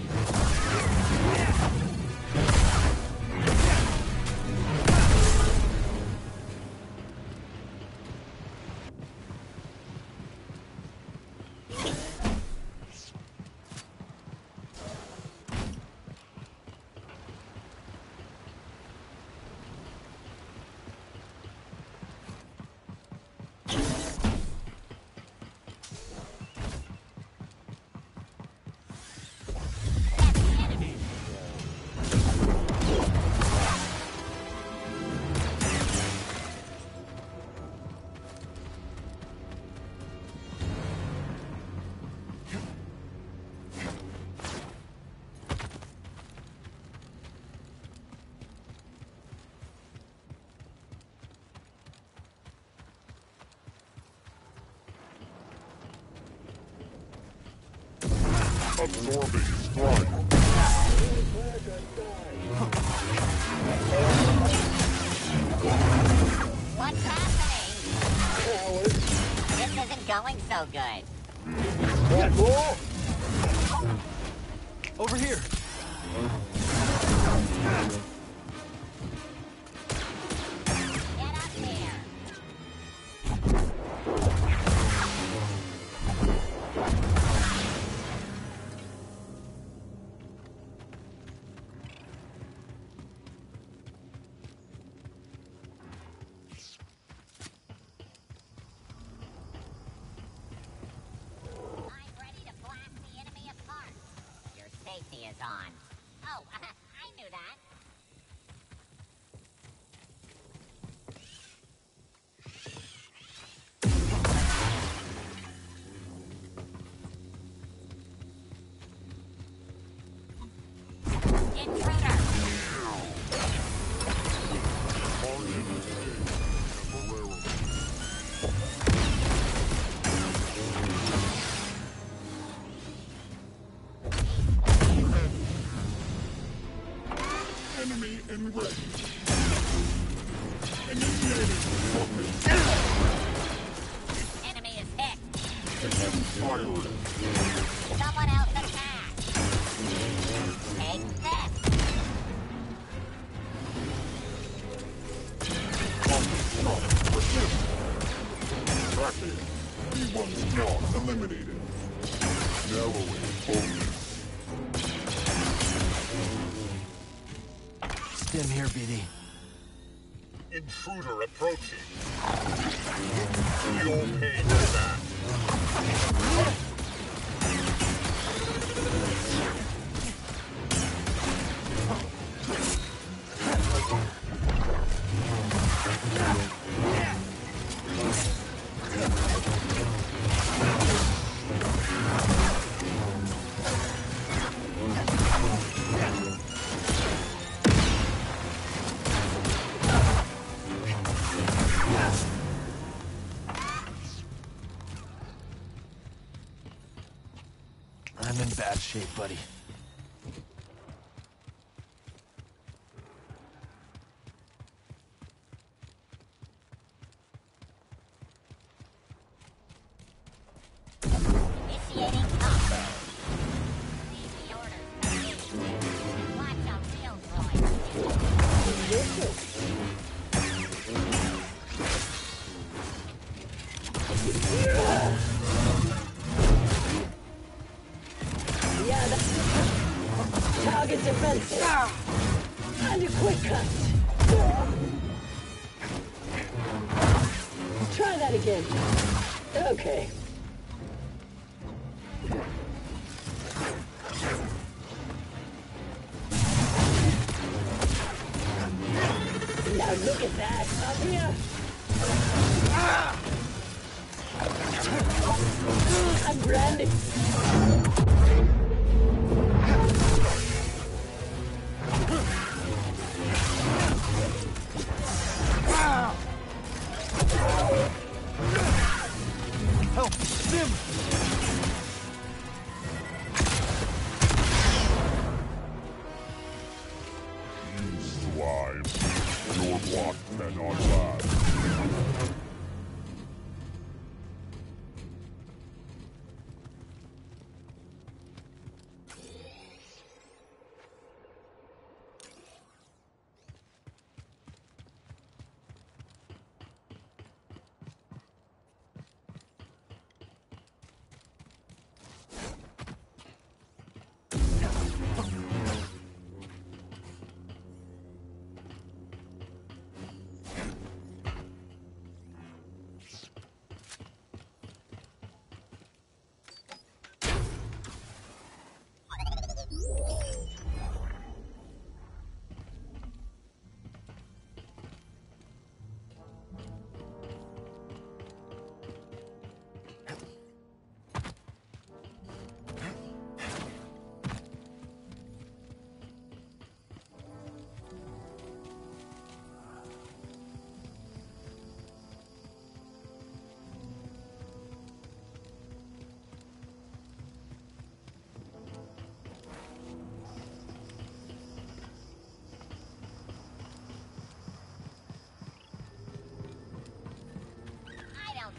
Absorbing strike. What's happening? This isn't going so good. What more? Over here. Get up here. Safety is on. Oh, I knew that. Intruder! Enemy in range. Initiated. Enemy is hit. Fired. Someone else attack. Take this. Tracking. B one squad eliminated. Narrowing focus. Stim here, B D. Intruder approaching. You'll pay for that. I'm in bad shape, buddy. Initiating combo. The orders complete. Watch a real droid. Yeah, that's... Target defensive. And a quick cut. Try that again. Okay. Now look at that, up here. I'm branding. Help! Stim! You slime. Your block cannot last.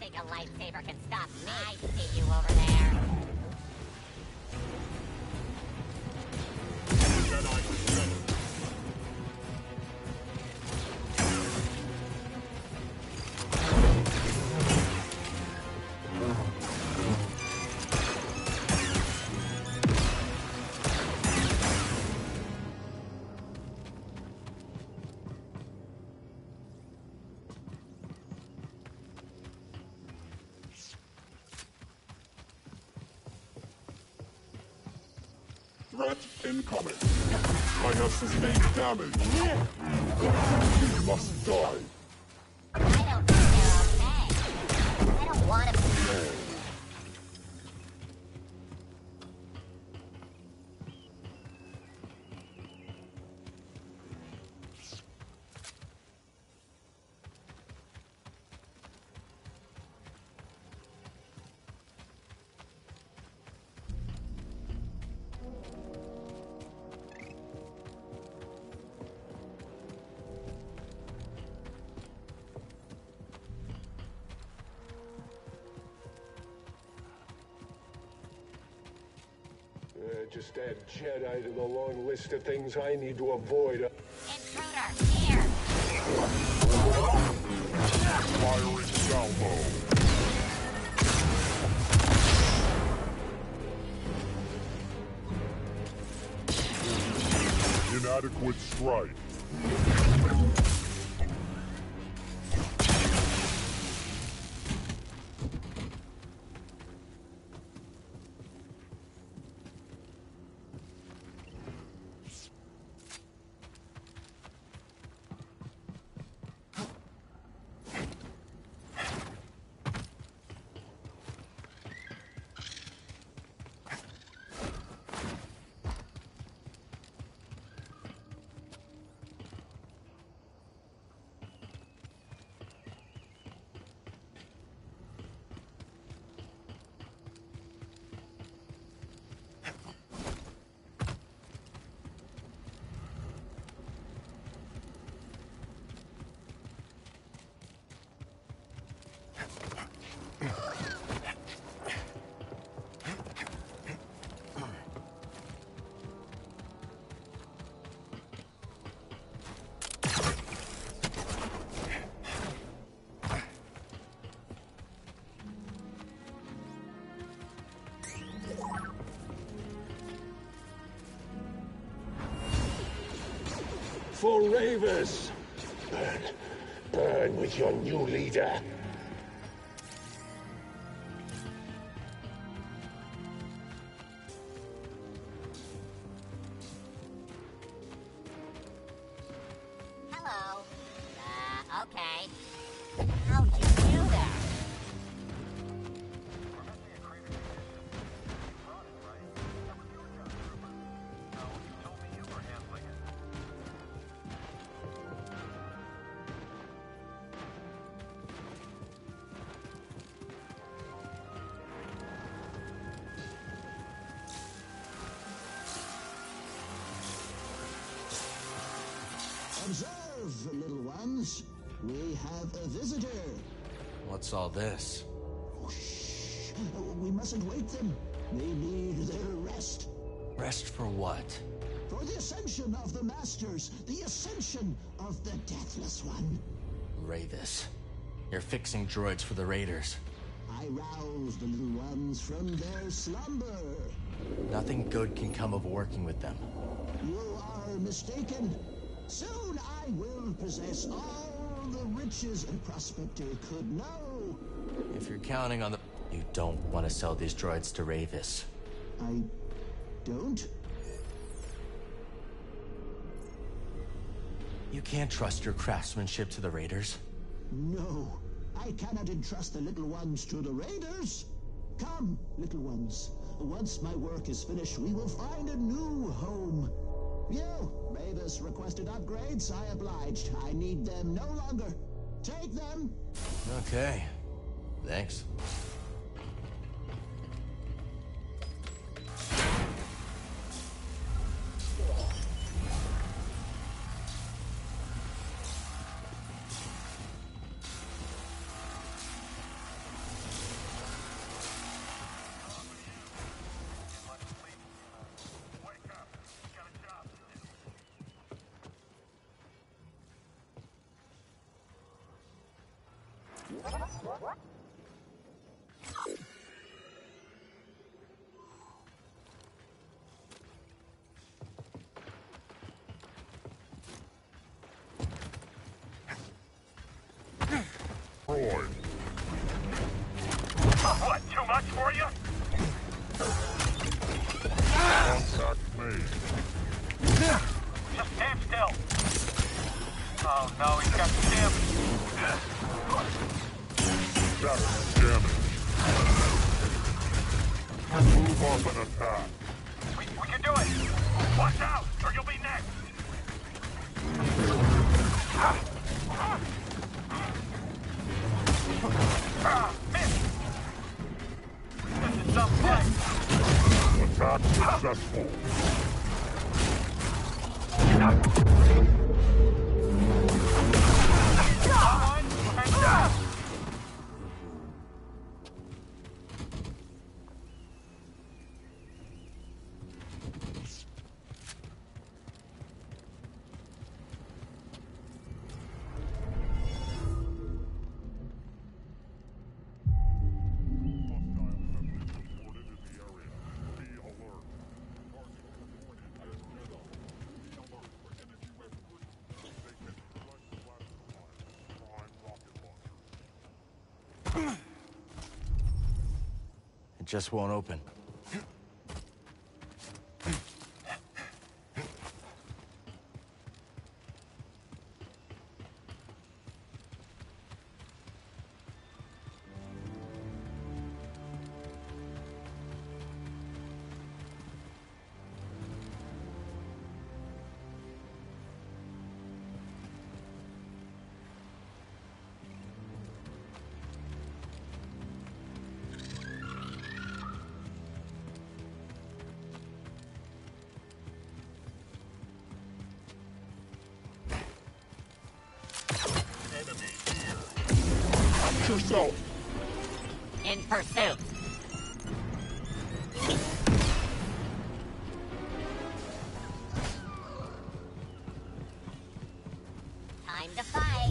think a lightsaber can stop me? I see you over there. Threat incoming. I have sustained damage. You must die. I don't think they're okay. I don't want to be. Uh, just add Jedi to the long list of things I need to avoid. Intruder, here! Firing salvo. Inadequate strike. For Ravus! Burn. Burn with your new leader. Hello. Uh, okay. How'd you do that? Observe, little ones. We have a visitor. What's all this? Oh, shh. We mustn't wake them. They need their rest. Rest for what? For the ascension of the Masters. The ascension of the Deathless One. Ravus. You're fixing droids for the Raiders. I roused the little ones from their slumber. Nothing good can come of working with them. You are mistaken. Soon I will possess all the riches a prospector could know. If you're counting on the... You don't want to sell these droids to Ravus. I don't? You can't trust your craftsmanship to the Raiders? No. I cannot entrust the little ones to the Raiders. Come, little ones. Once my work is finished, we will find a new home. You, Ravus requested upgrades. I obliged. I need them no longer. Take them. Okay. Thanks. Freud. What, too much for you? Contact made. Just stand still. Oh no, he's got damage. That's damage. Move up and attack. We, we can do it. Watch out, or you'll be next. Ah, miss. This is some fight. Attack successful. It just won't open. Yourself. In pursuit. Time to fight.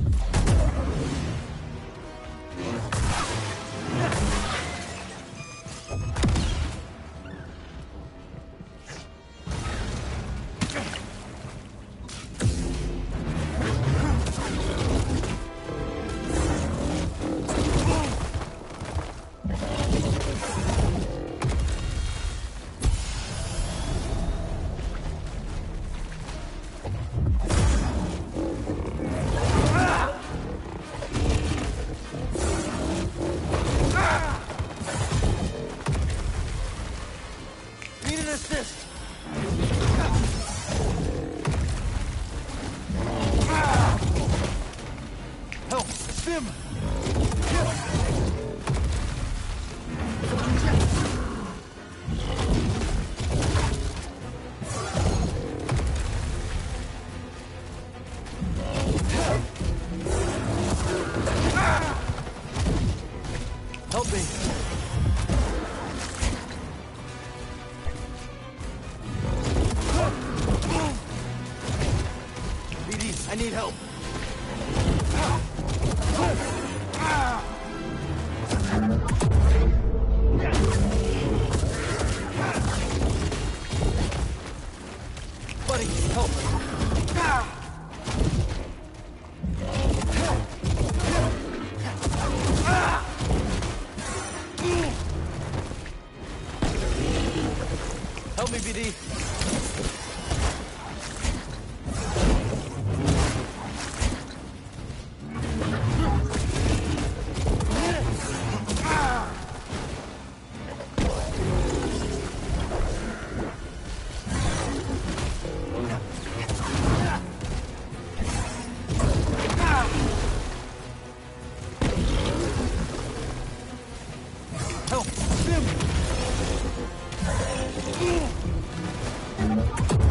Help me! B D, I need help. Buddy, help! Help me, B D. Help! Sim!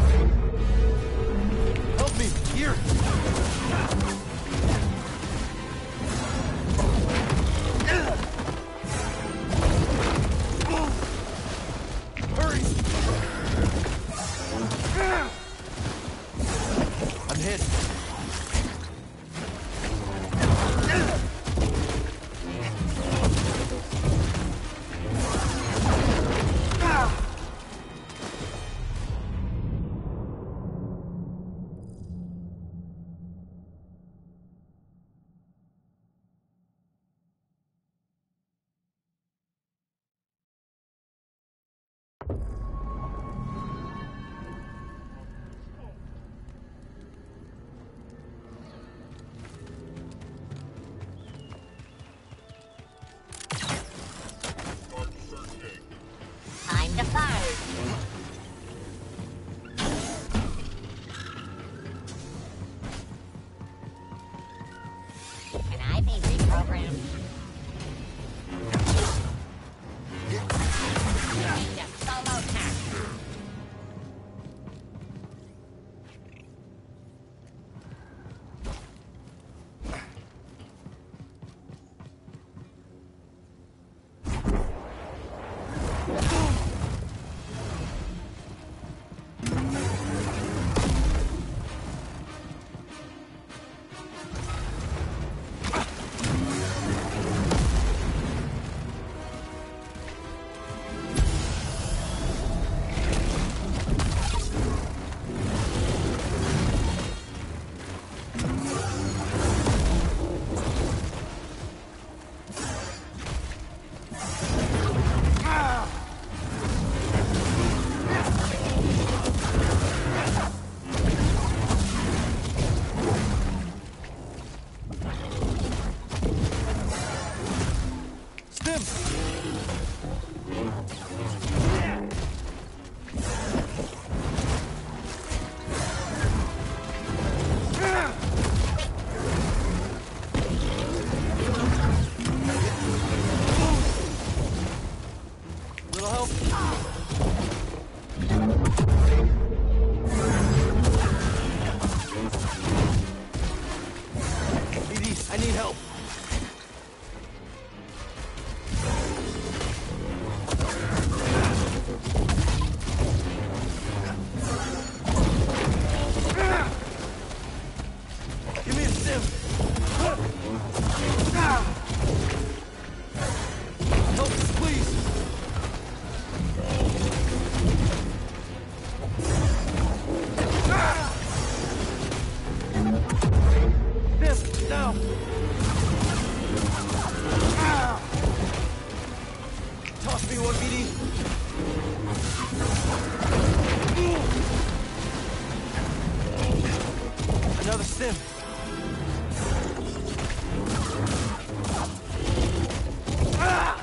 him! Ah!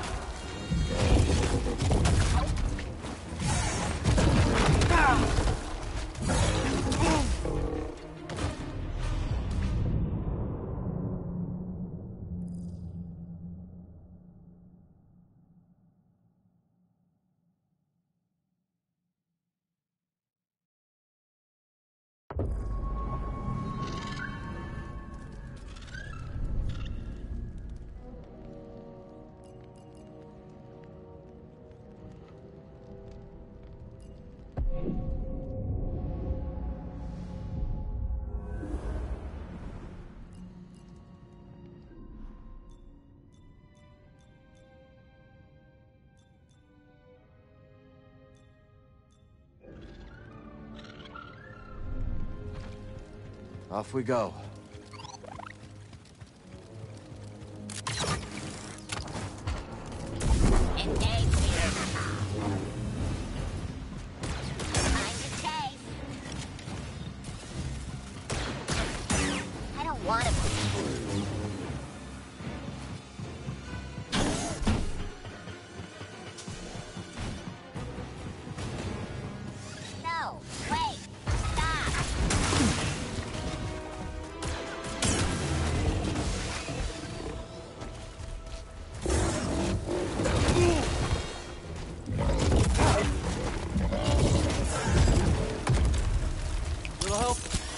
Off we go. Engage here. Time to chase. I don't want to. No, wait, stop. Little help?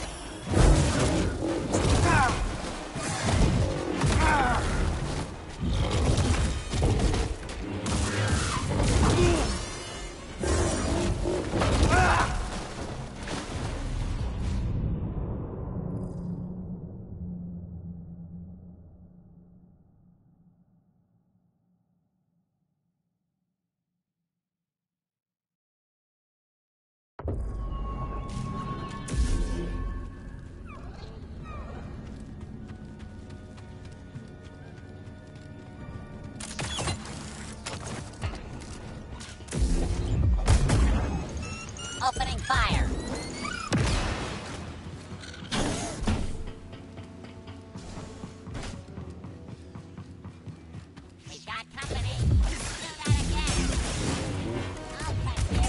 Opening fire. We got company. Do that again. I'll catch you.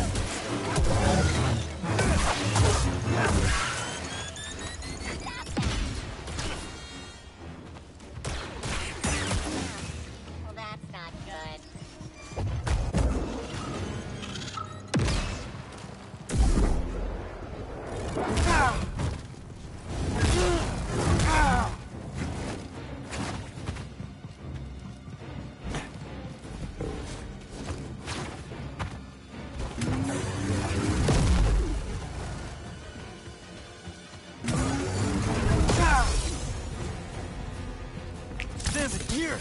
Stop that. Well, that's not good. Stand it here!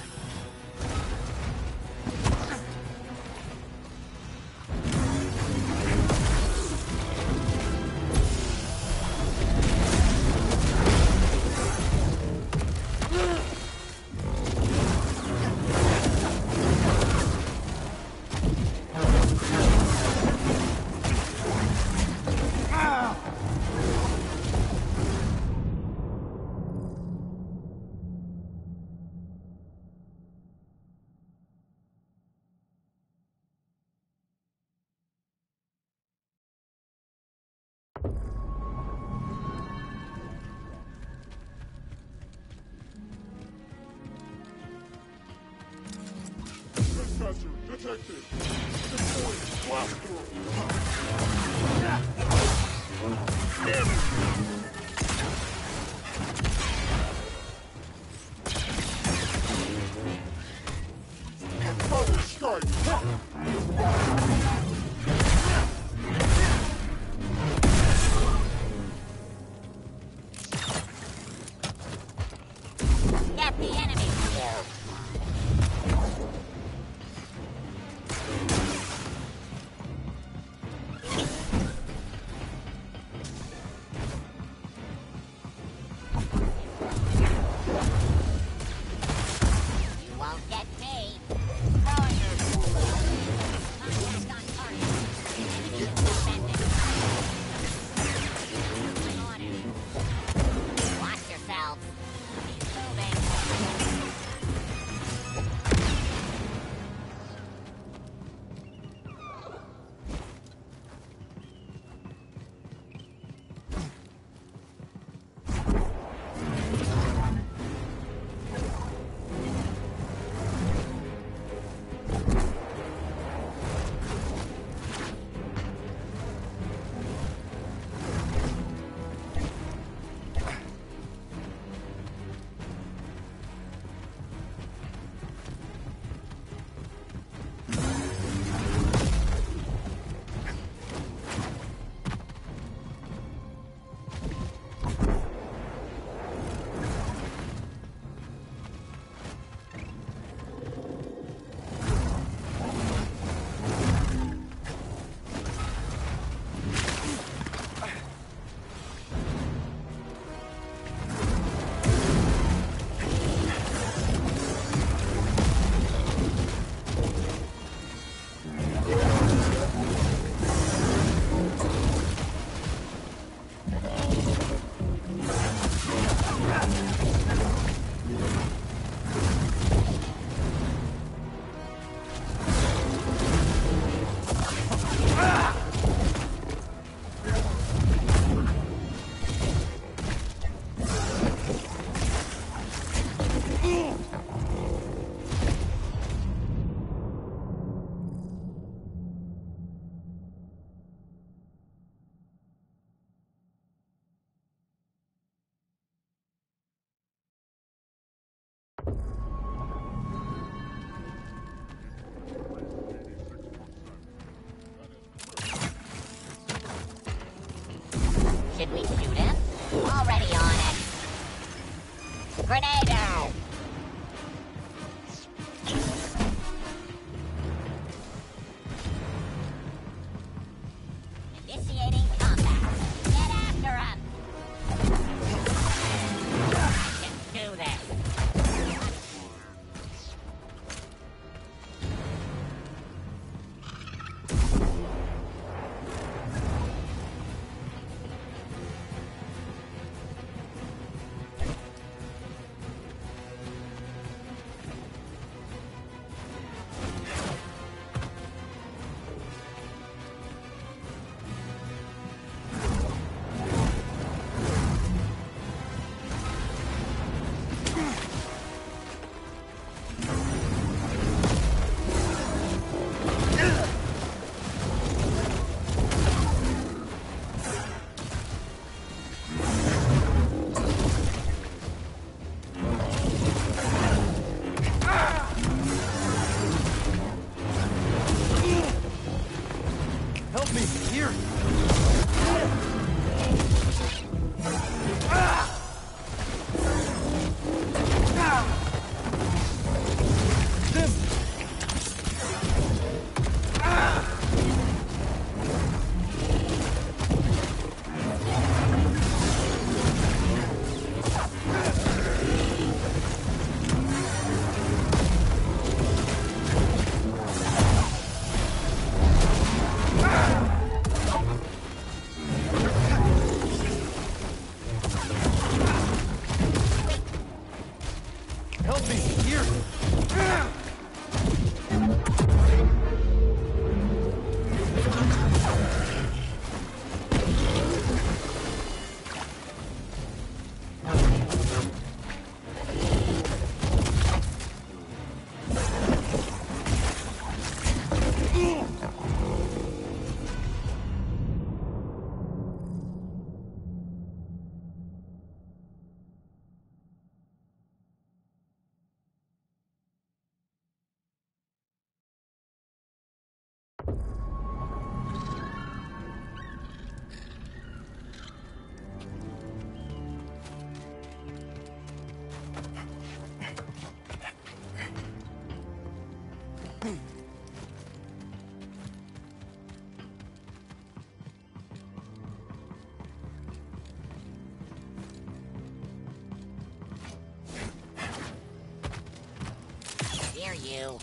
Trespasser detected. Destroy. Blast through. Power strike. Get the enemy killed. Should we shoot him? Already on it. Grenade out! Initiating combat. Get after him! I can do this. Hear you.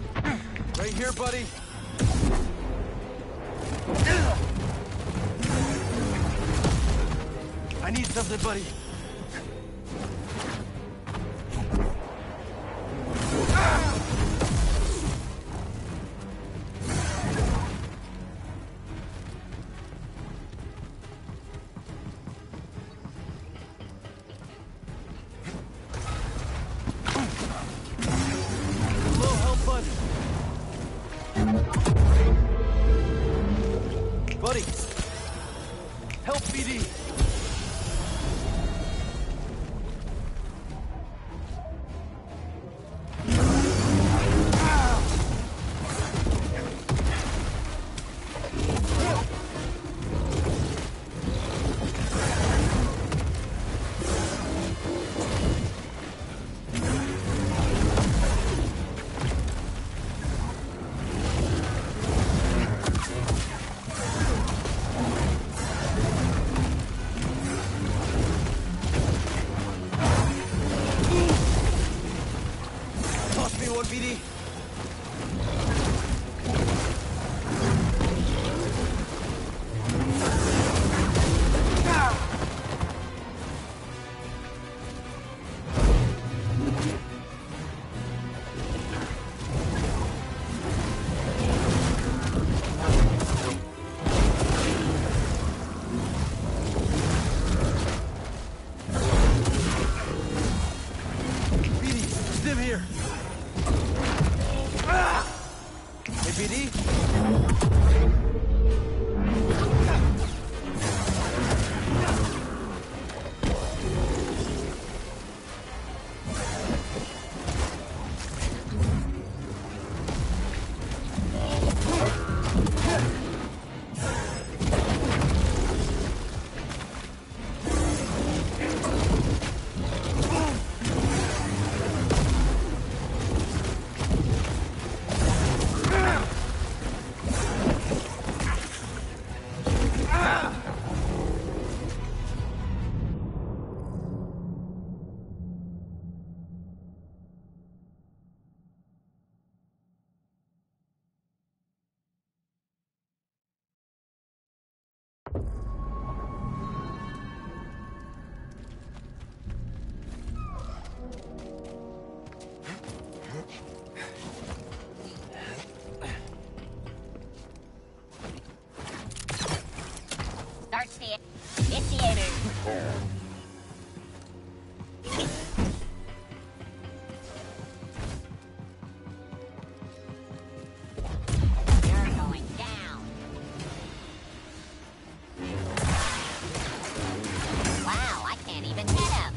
Here, buddy. I need something, buddy. Buddy! Help B D! B D. B D, Stim here. Hey, B D? Start sti- initiating. You're going down. Wow, I can't even hit him.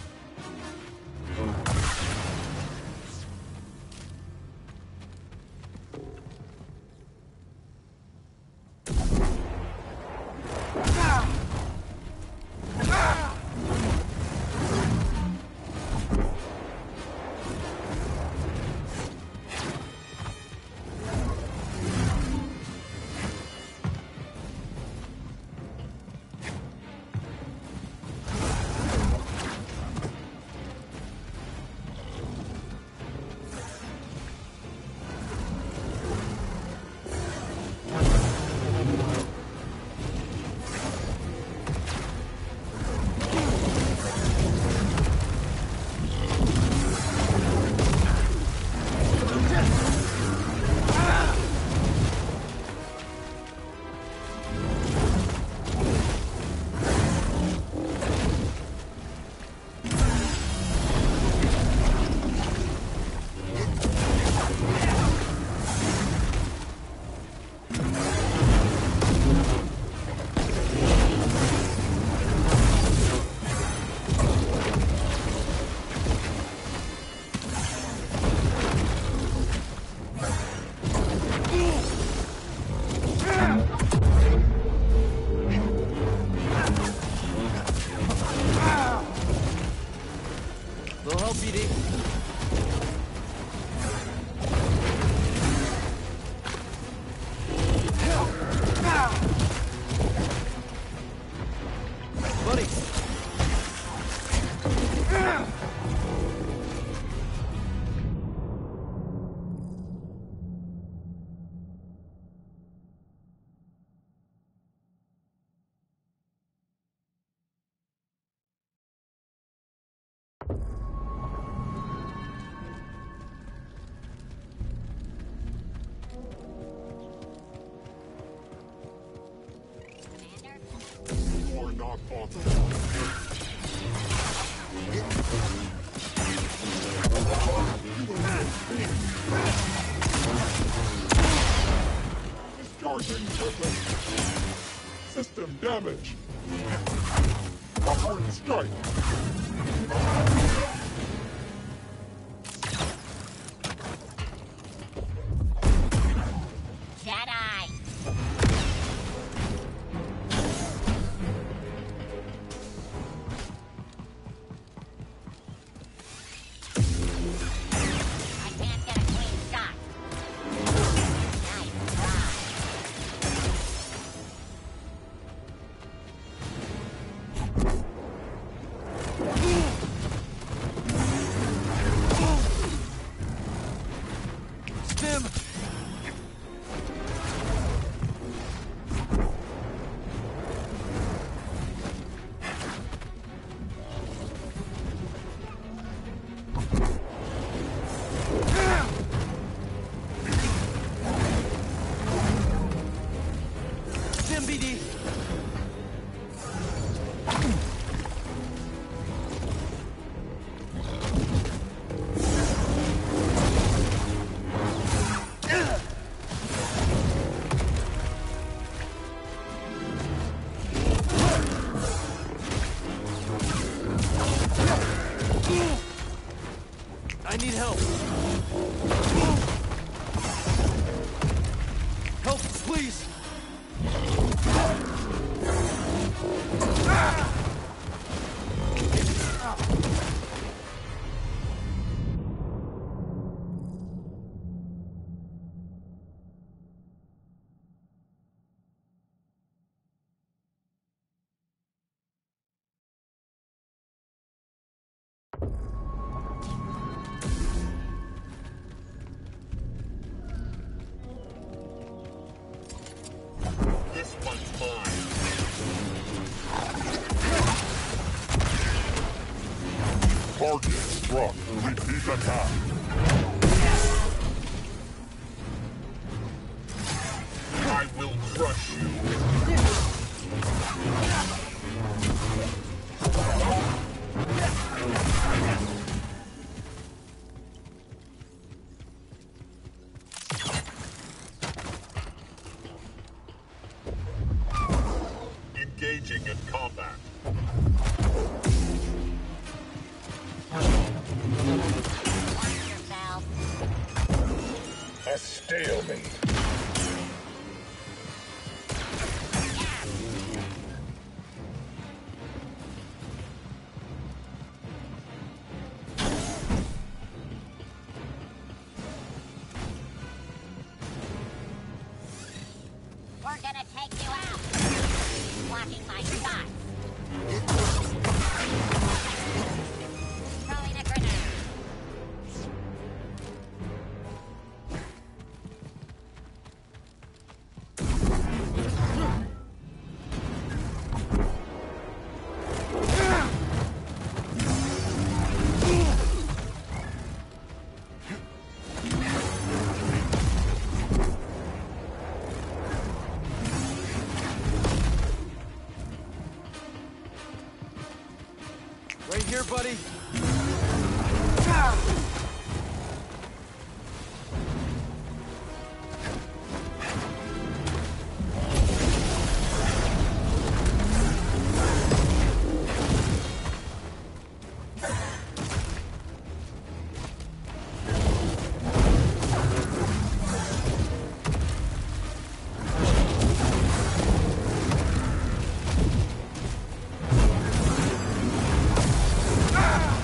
Discharging weapon. System damage. Upward strike. Jedi! I can't get a clean shot. Nice try. Stim! Stim, B D! I need help. Help, please. This one's mine. Target struck. Repeat attack. I will crush you. Engaging in combat. Watch yourself. A stalemate. We're gonna take you out. Blocking my shot. Throwing a grenade. Right here, buddy. Ah!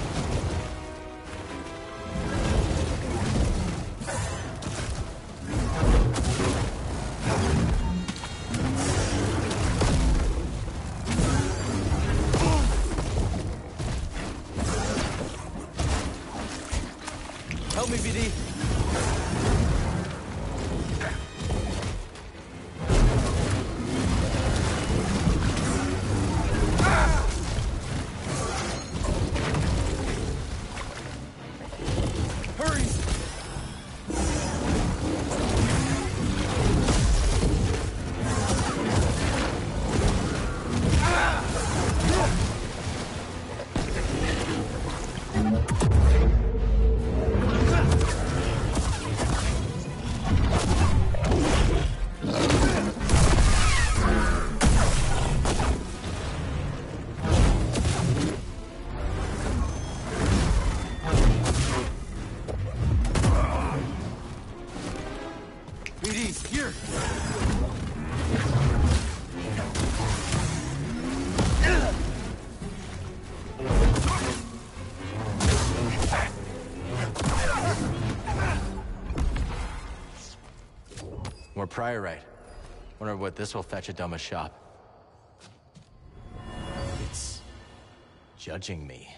Priorite. Wonder what this will fetch at Doma's shop. It's judging me.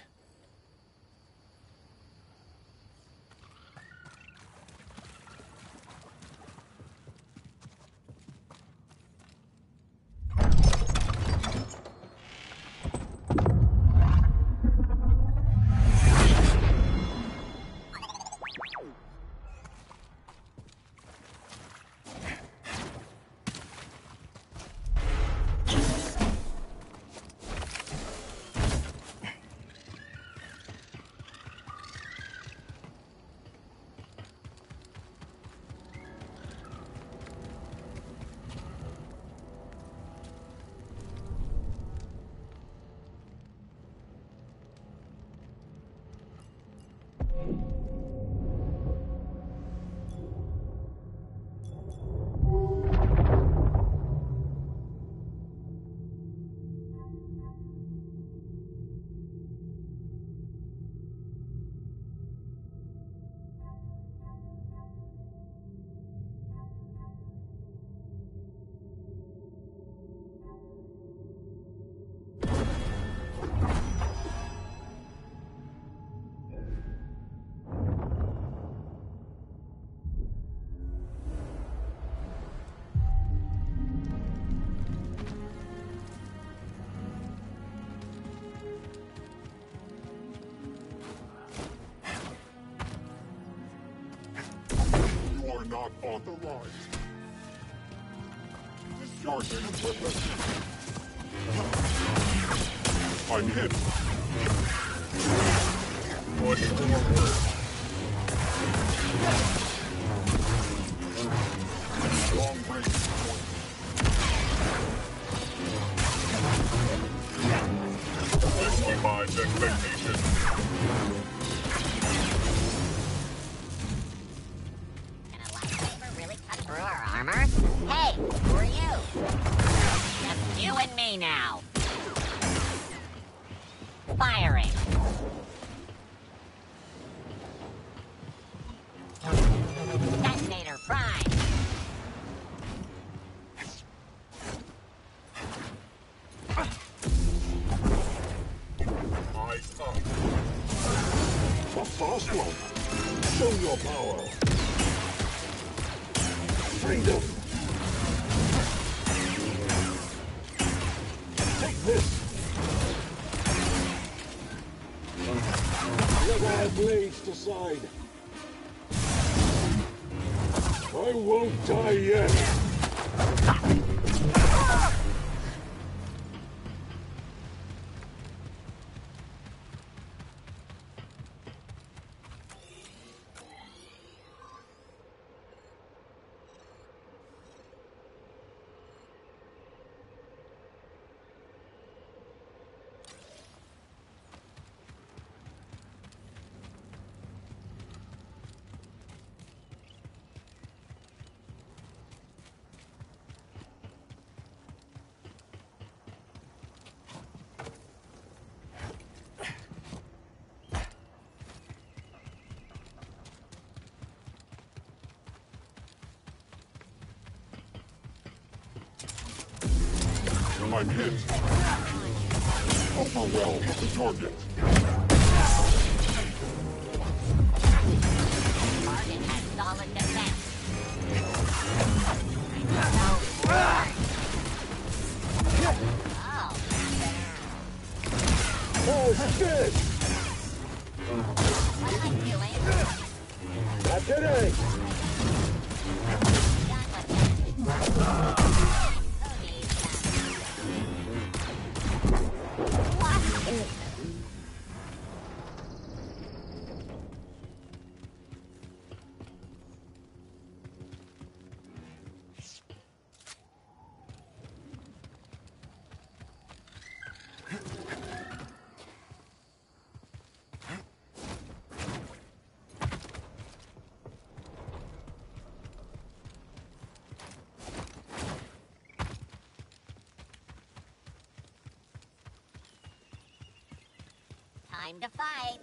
Not authorized. Sergeant equipment. I'm hit. Push forward. Long range point. This defies expectations. Through our armor? Hey, who are you? Just you and me now. Firing. Detonator prime. Eyes up. A fast one. Show your power. Freedom! Take this! Let our blades decide. I won't die yet! I'm hit. Overwhelm the target. Target has solid defense. Oh, shit! What am I doing? Not today! Time to fight.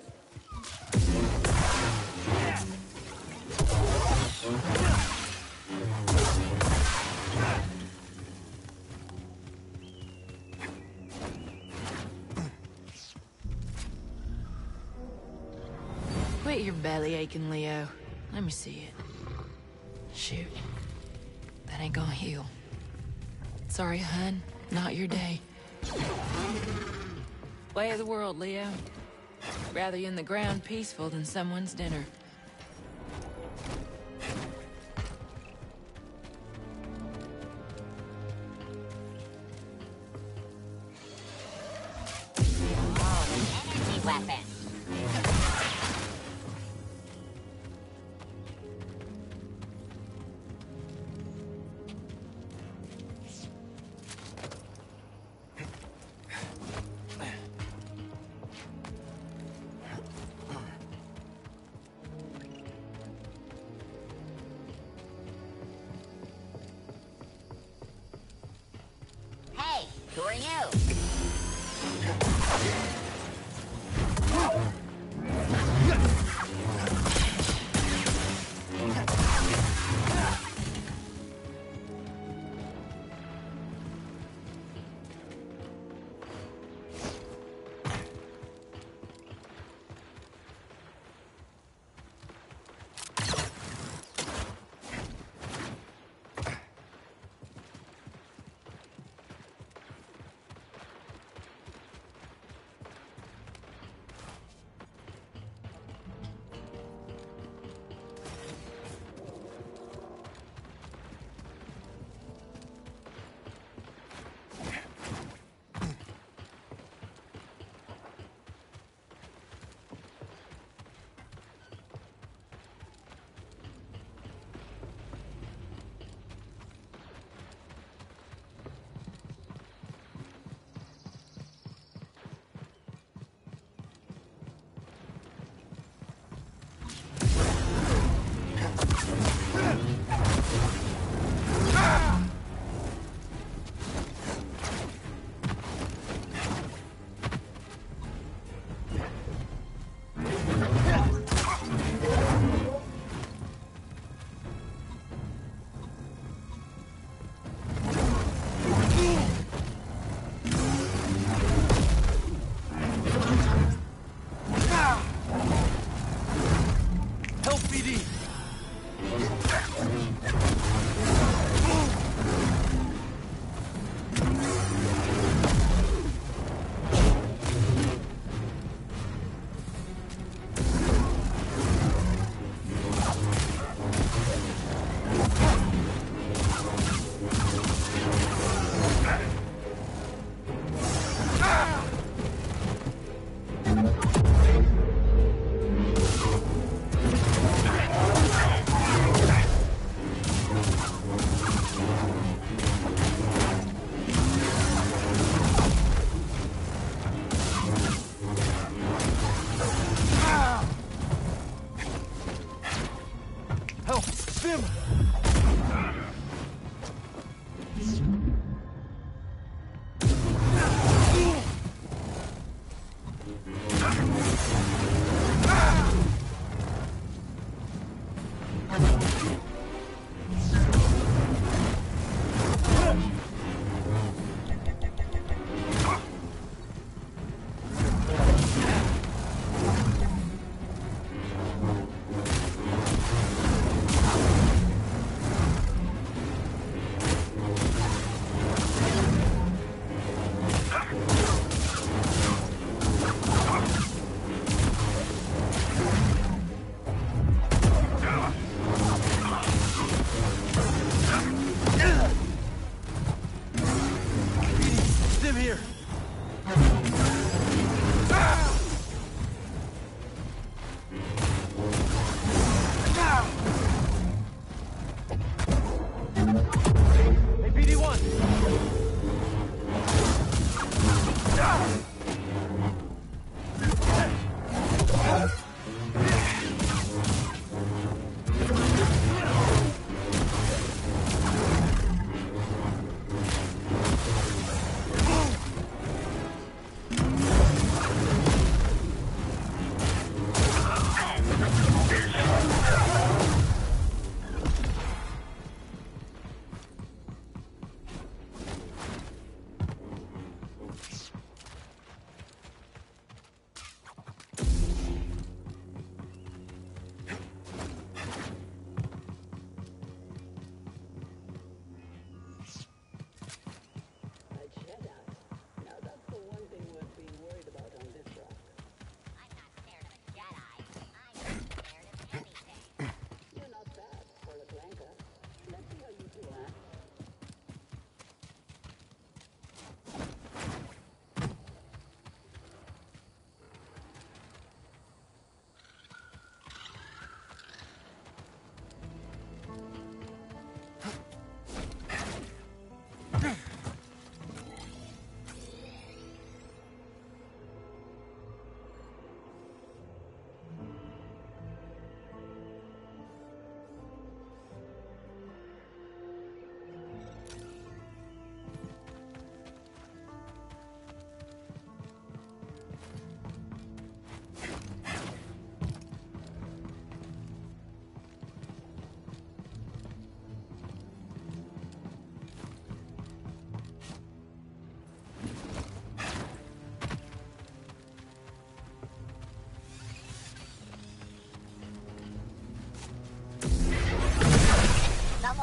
get your belly aching, Leo? Let me see it. Shoot. That ain't gonna heal. Sorry, hun. Not your day. Way of the world, Leo. Rather you in the ground peaceful than someone's dinner. Energy weapon. Hey, who are you?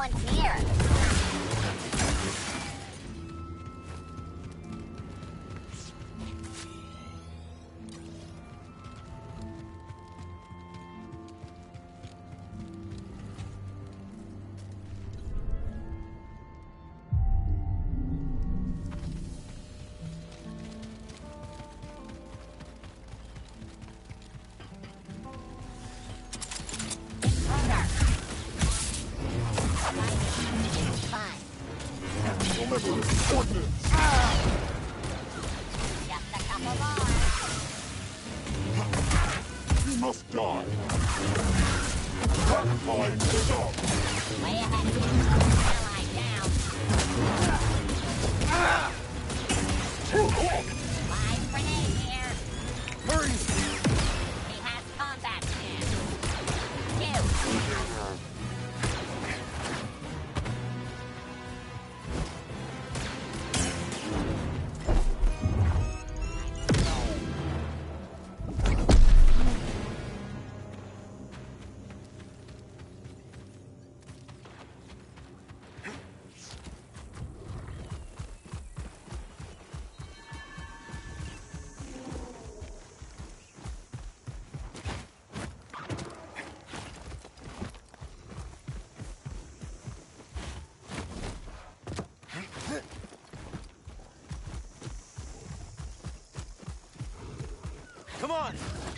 one's here. You must die. That line is up. Way ahead. Ally down. Too quick. Live grenade here. Hurry. He has combat stance. Two. Come on!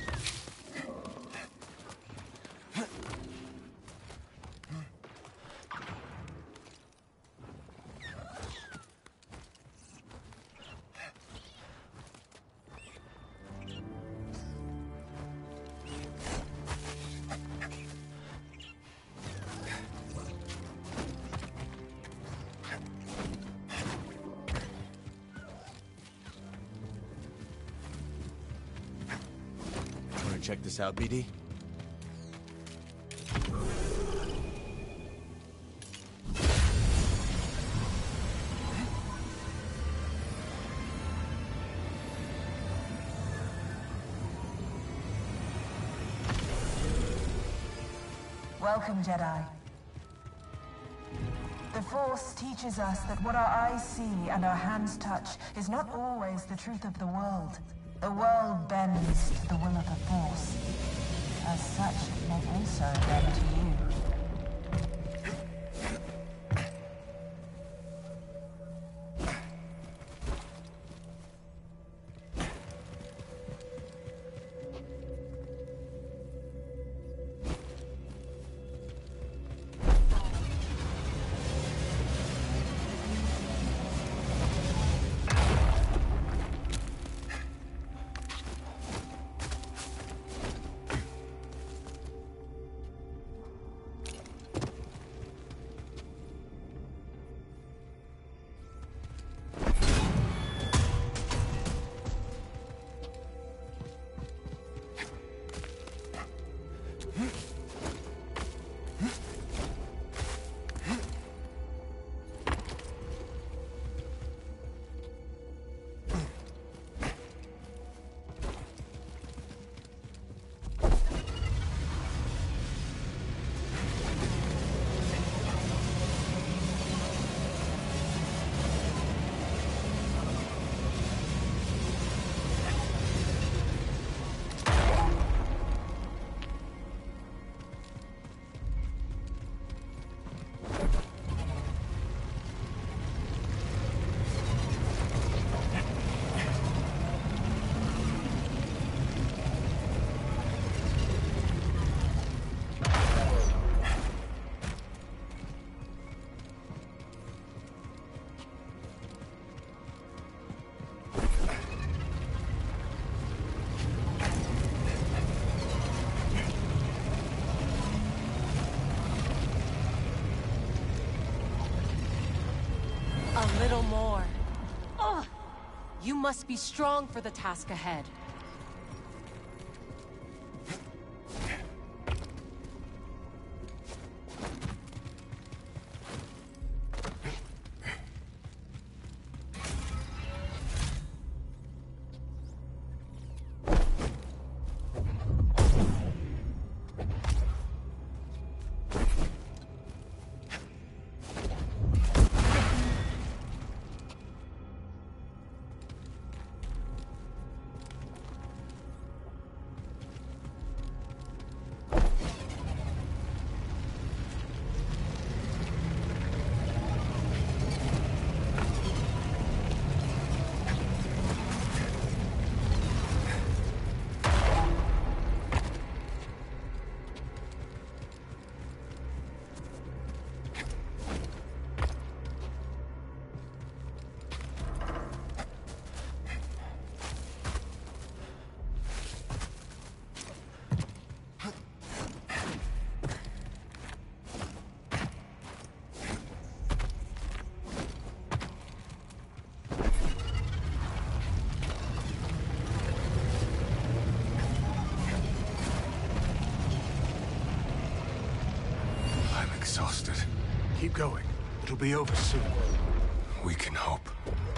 Check this out, B D. Welcome, Jedi. The Force teaches us that what our eyes see and our hands touch is not always the truth of the world. The world bends to the will of the Force. As such, it may also bend to you. A little more. Ugh! You must be strong for the task ahead. going. It'll be over soon. We can hope.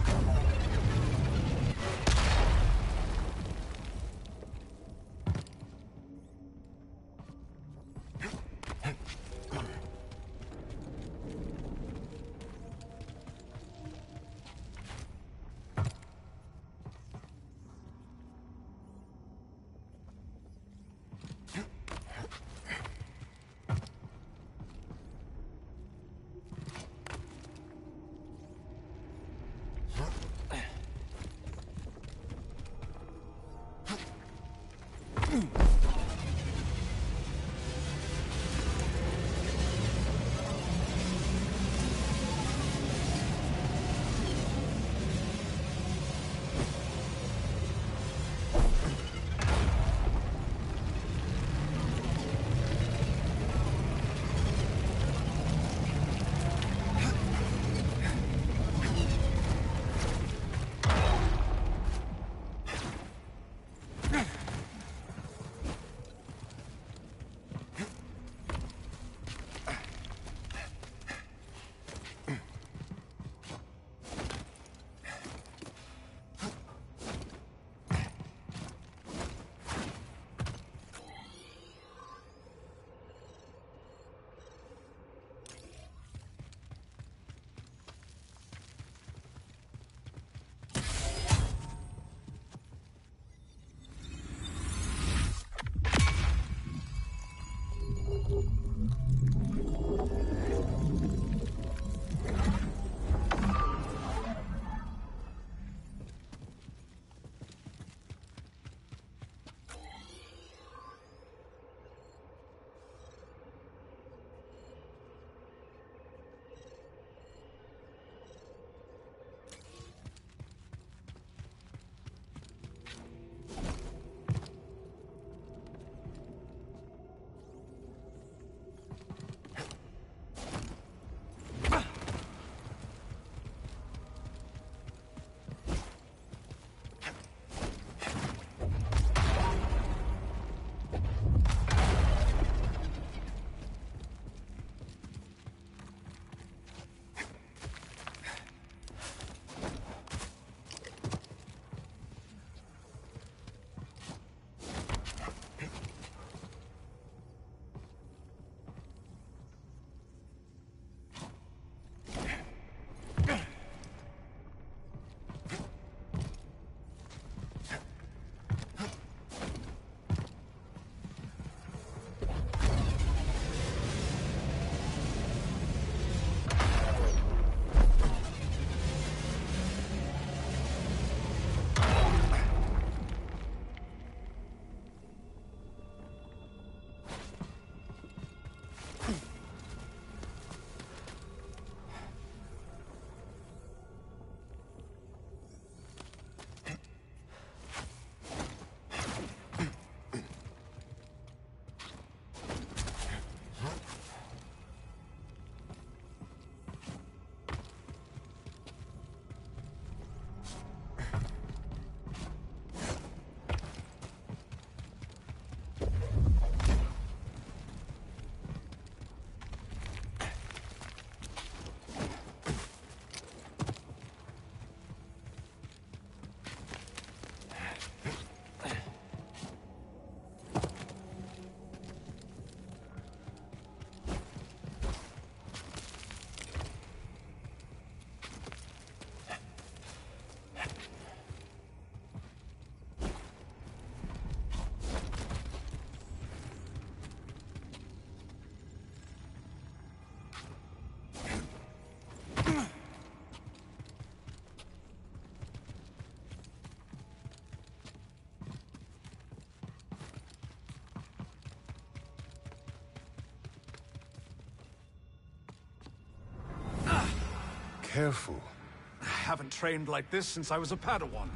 Careful. I haven't trained like this since I was a Padawan.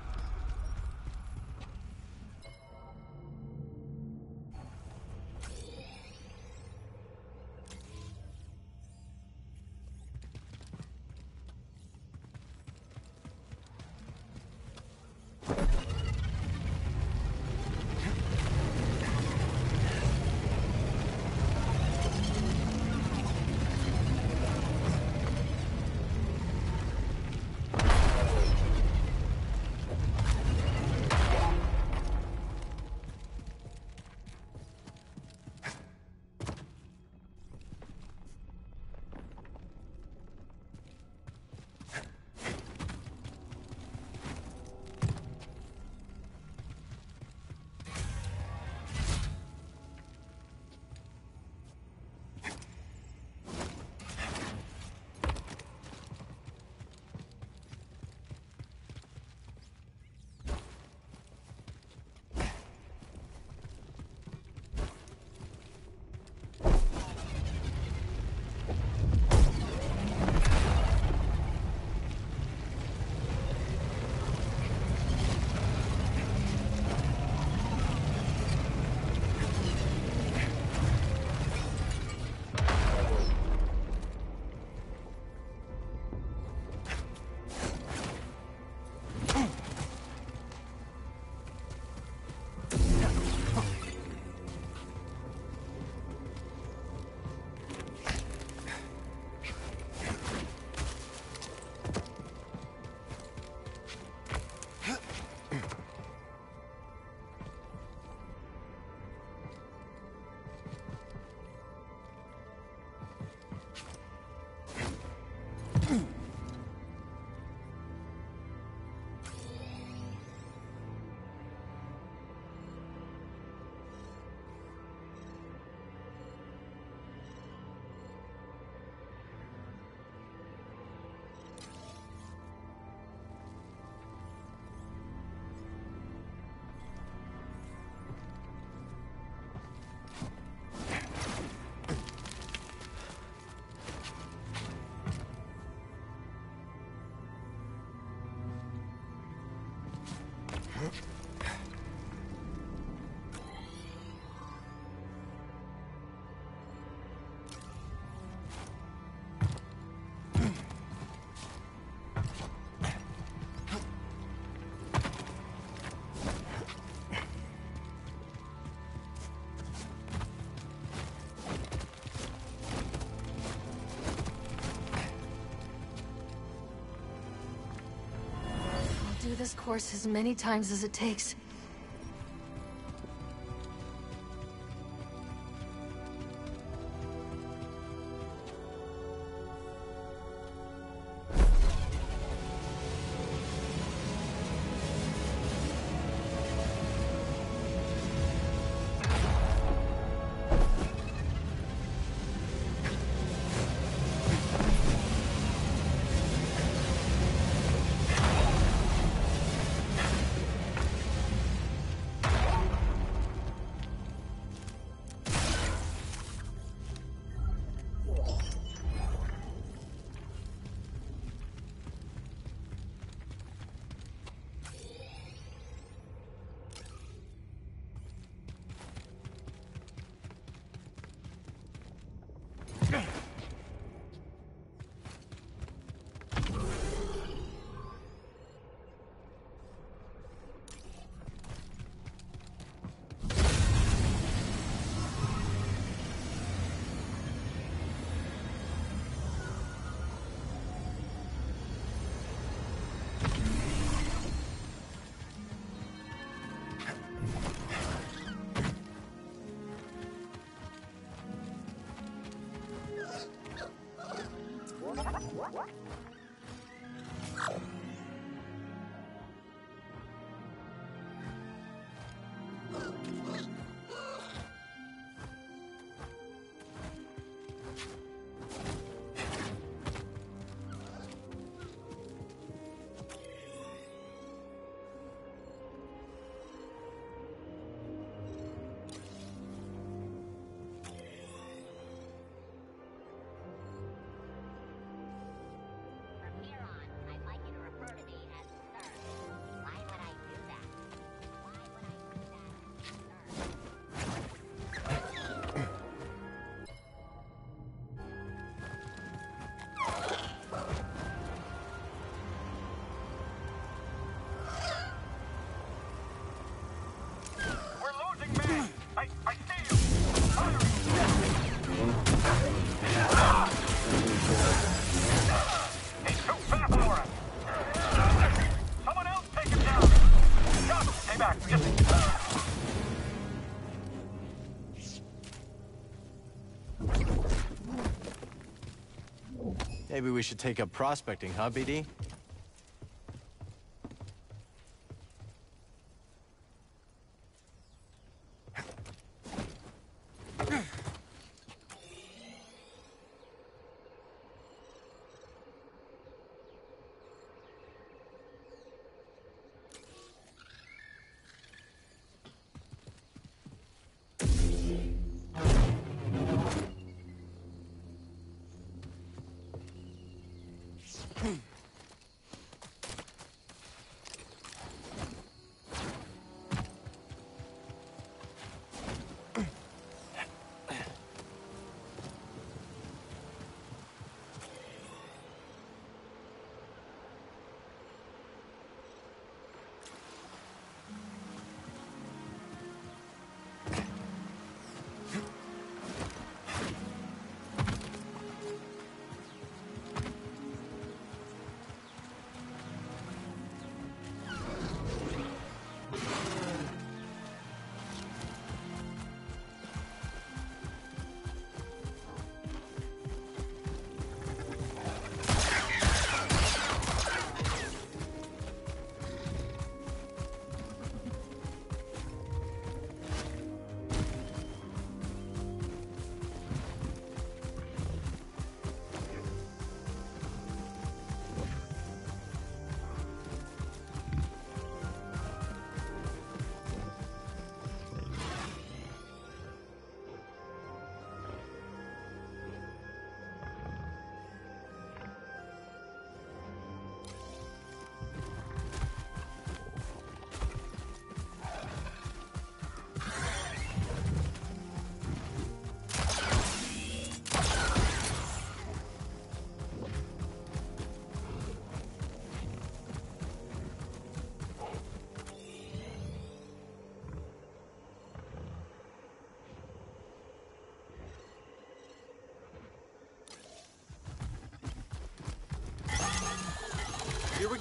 Do this course as many times as it takes. Maybe we should take up prospecting, huh, B D?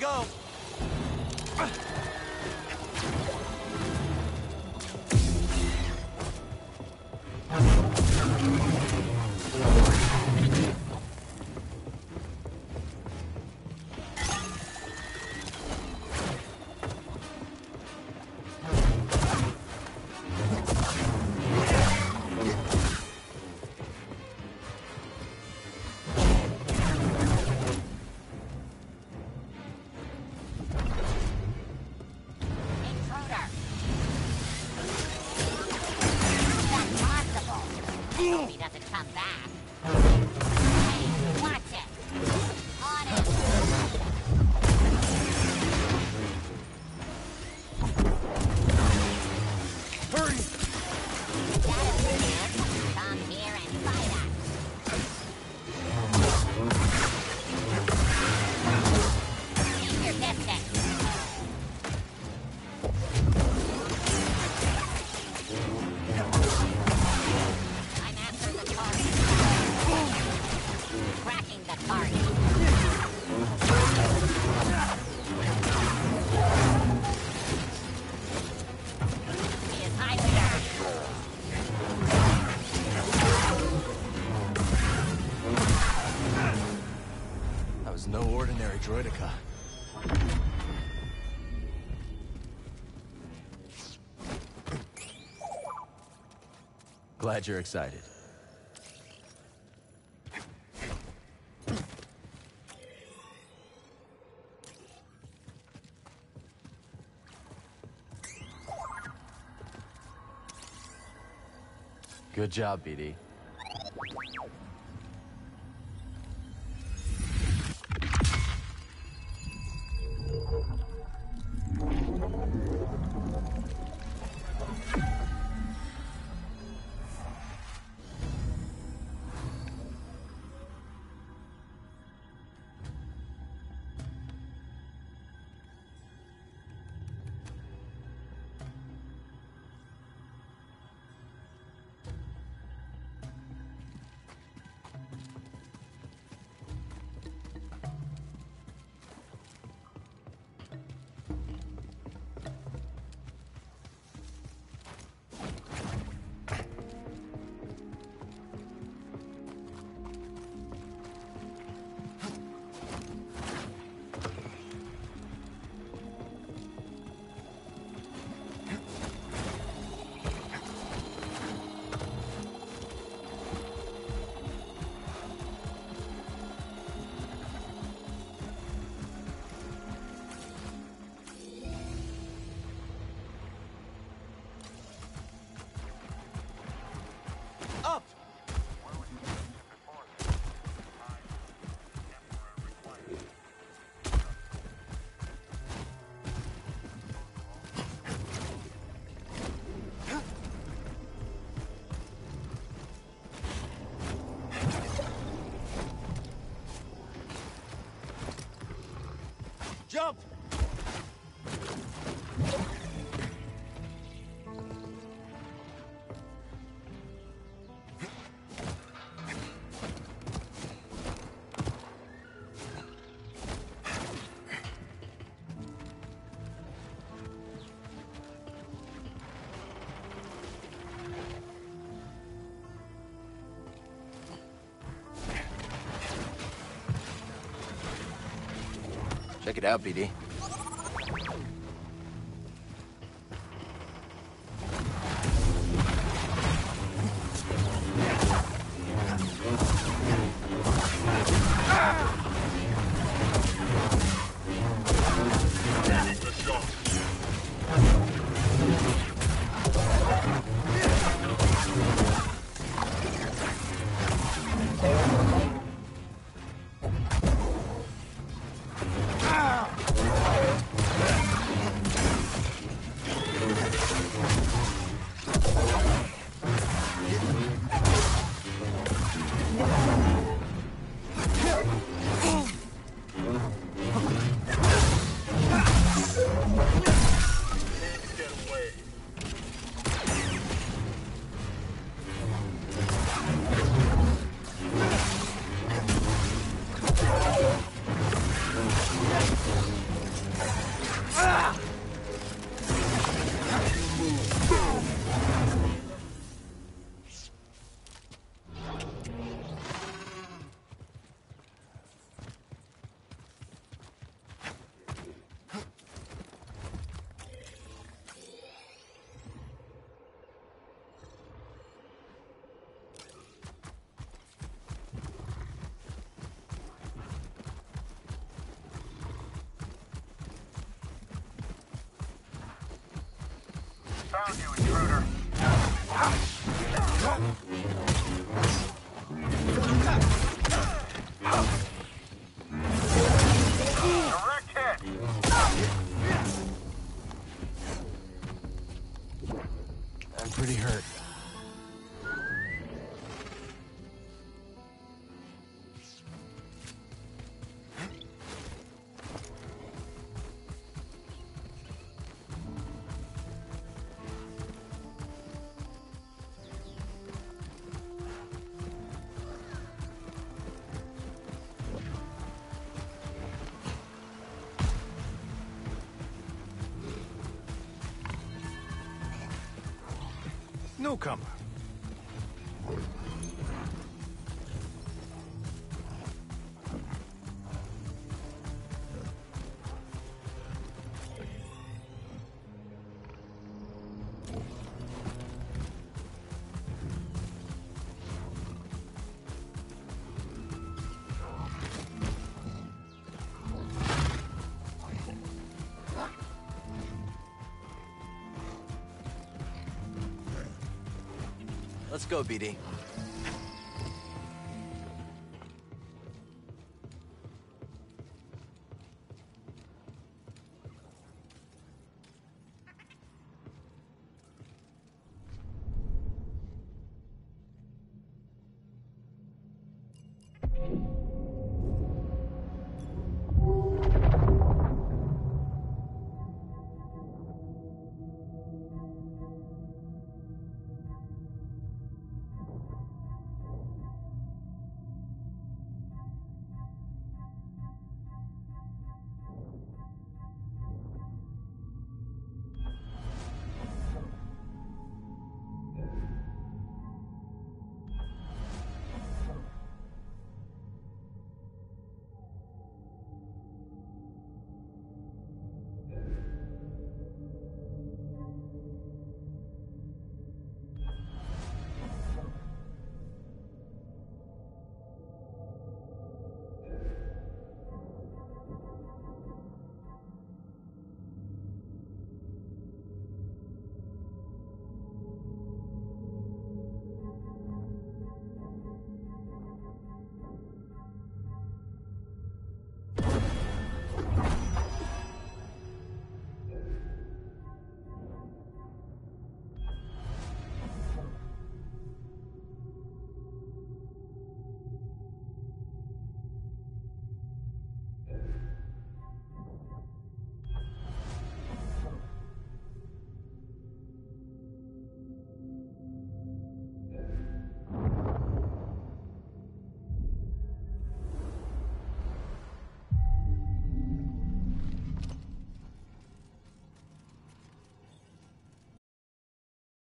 go. Hope he doesn't come back. Hey, watch it. On it. Hurry! Got it, man. Come here and fight us. Keep your distance. Cracking the target. He is high there. That was no ordinary droideka. Glad you're excited. Good job, B D. Up! Jump! Check it out, B D. Ah! Found you, intruder. Direct hit. I'm pretty hurt. Newcomer. Let's go, B D.